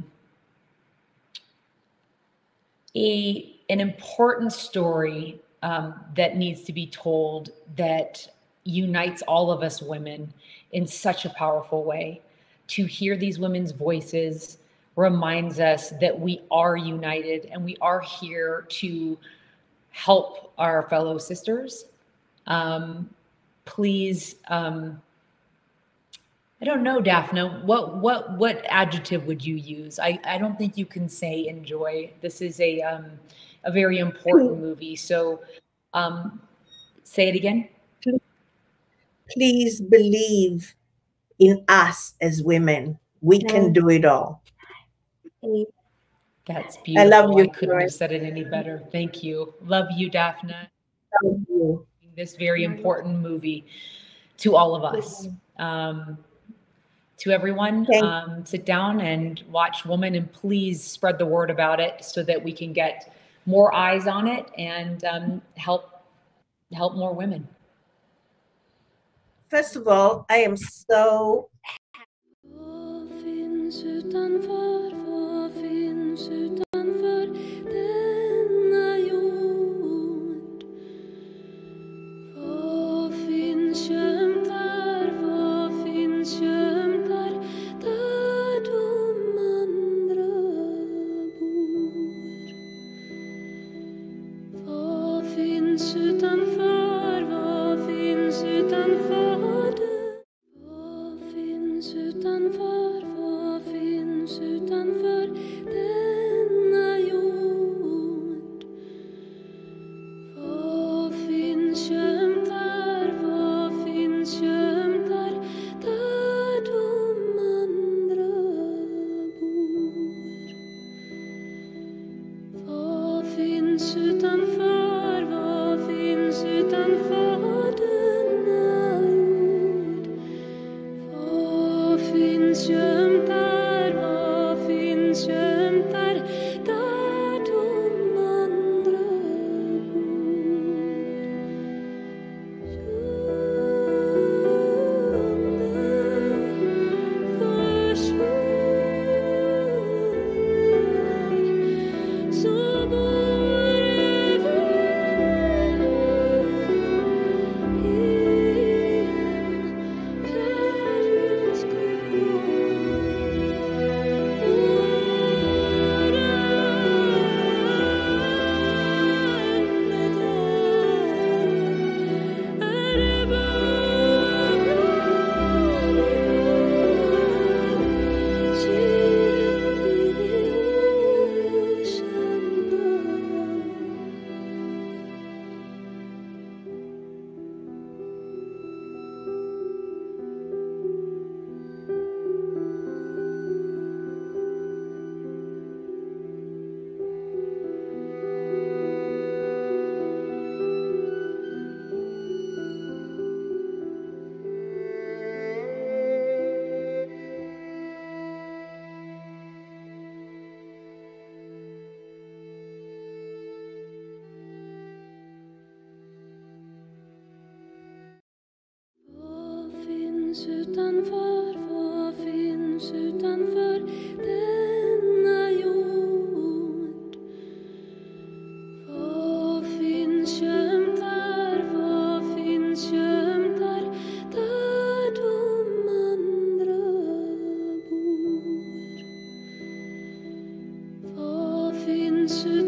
a an important story um, that needs to be told, that unites all of us women in such a powerful way. To hear these women's voices reminds us that we are united and we are here to help our fellow sisters. Um, please, um, I don't know, Daphna, what what what adjective would you use? I, I don't think you can say enjoy. This is a um, a very important movie. So um, say it again. Please believe in us as women. We can do it all. That's beautiful. I love you. I couldn't have said it any better. Thank you. Love you, Daphna. Love you. This very important movie to all of us. Um, to everyone, um, sit down and watch Woman, and please spread the word about it so that we can get more eyes on it and um, help help more women. First of all, I am so utanför, vad finns utanför det? Vad finns utanför, vad finns utanför?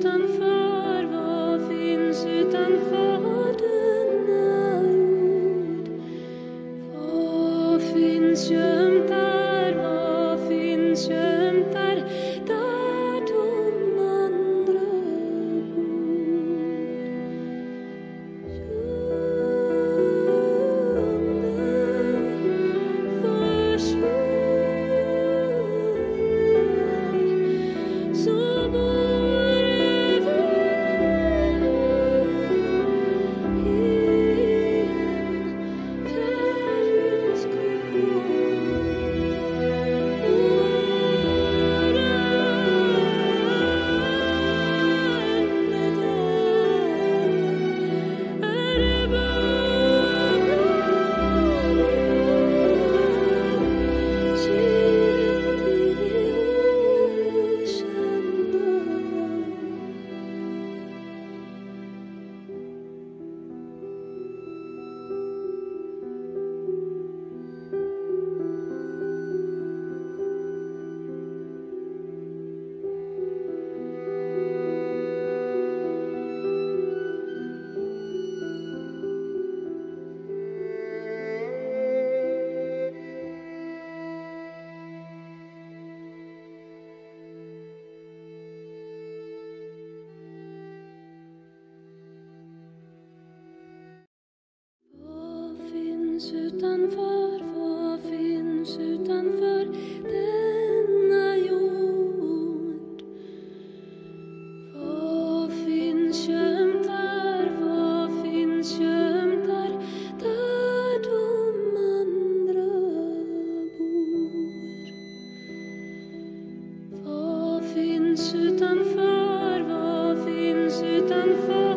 utanför? Vad finns utanför denna jord? Vad finns gömt där? Vad finns gömt där? Där de andra utanför, vad finns utanför denna jord? Vad finns gömt där? Vad finns gömt där? Där de andra bor. Vad finns utanför?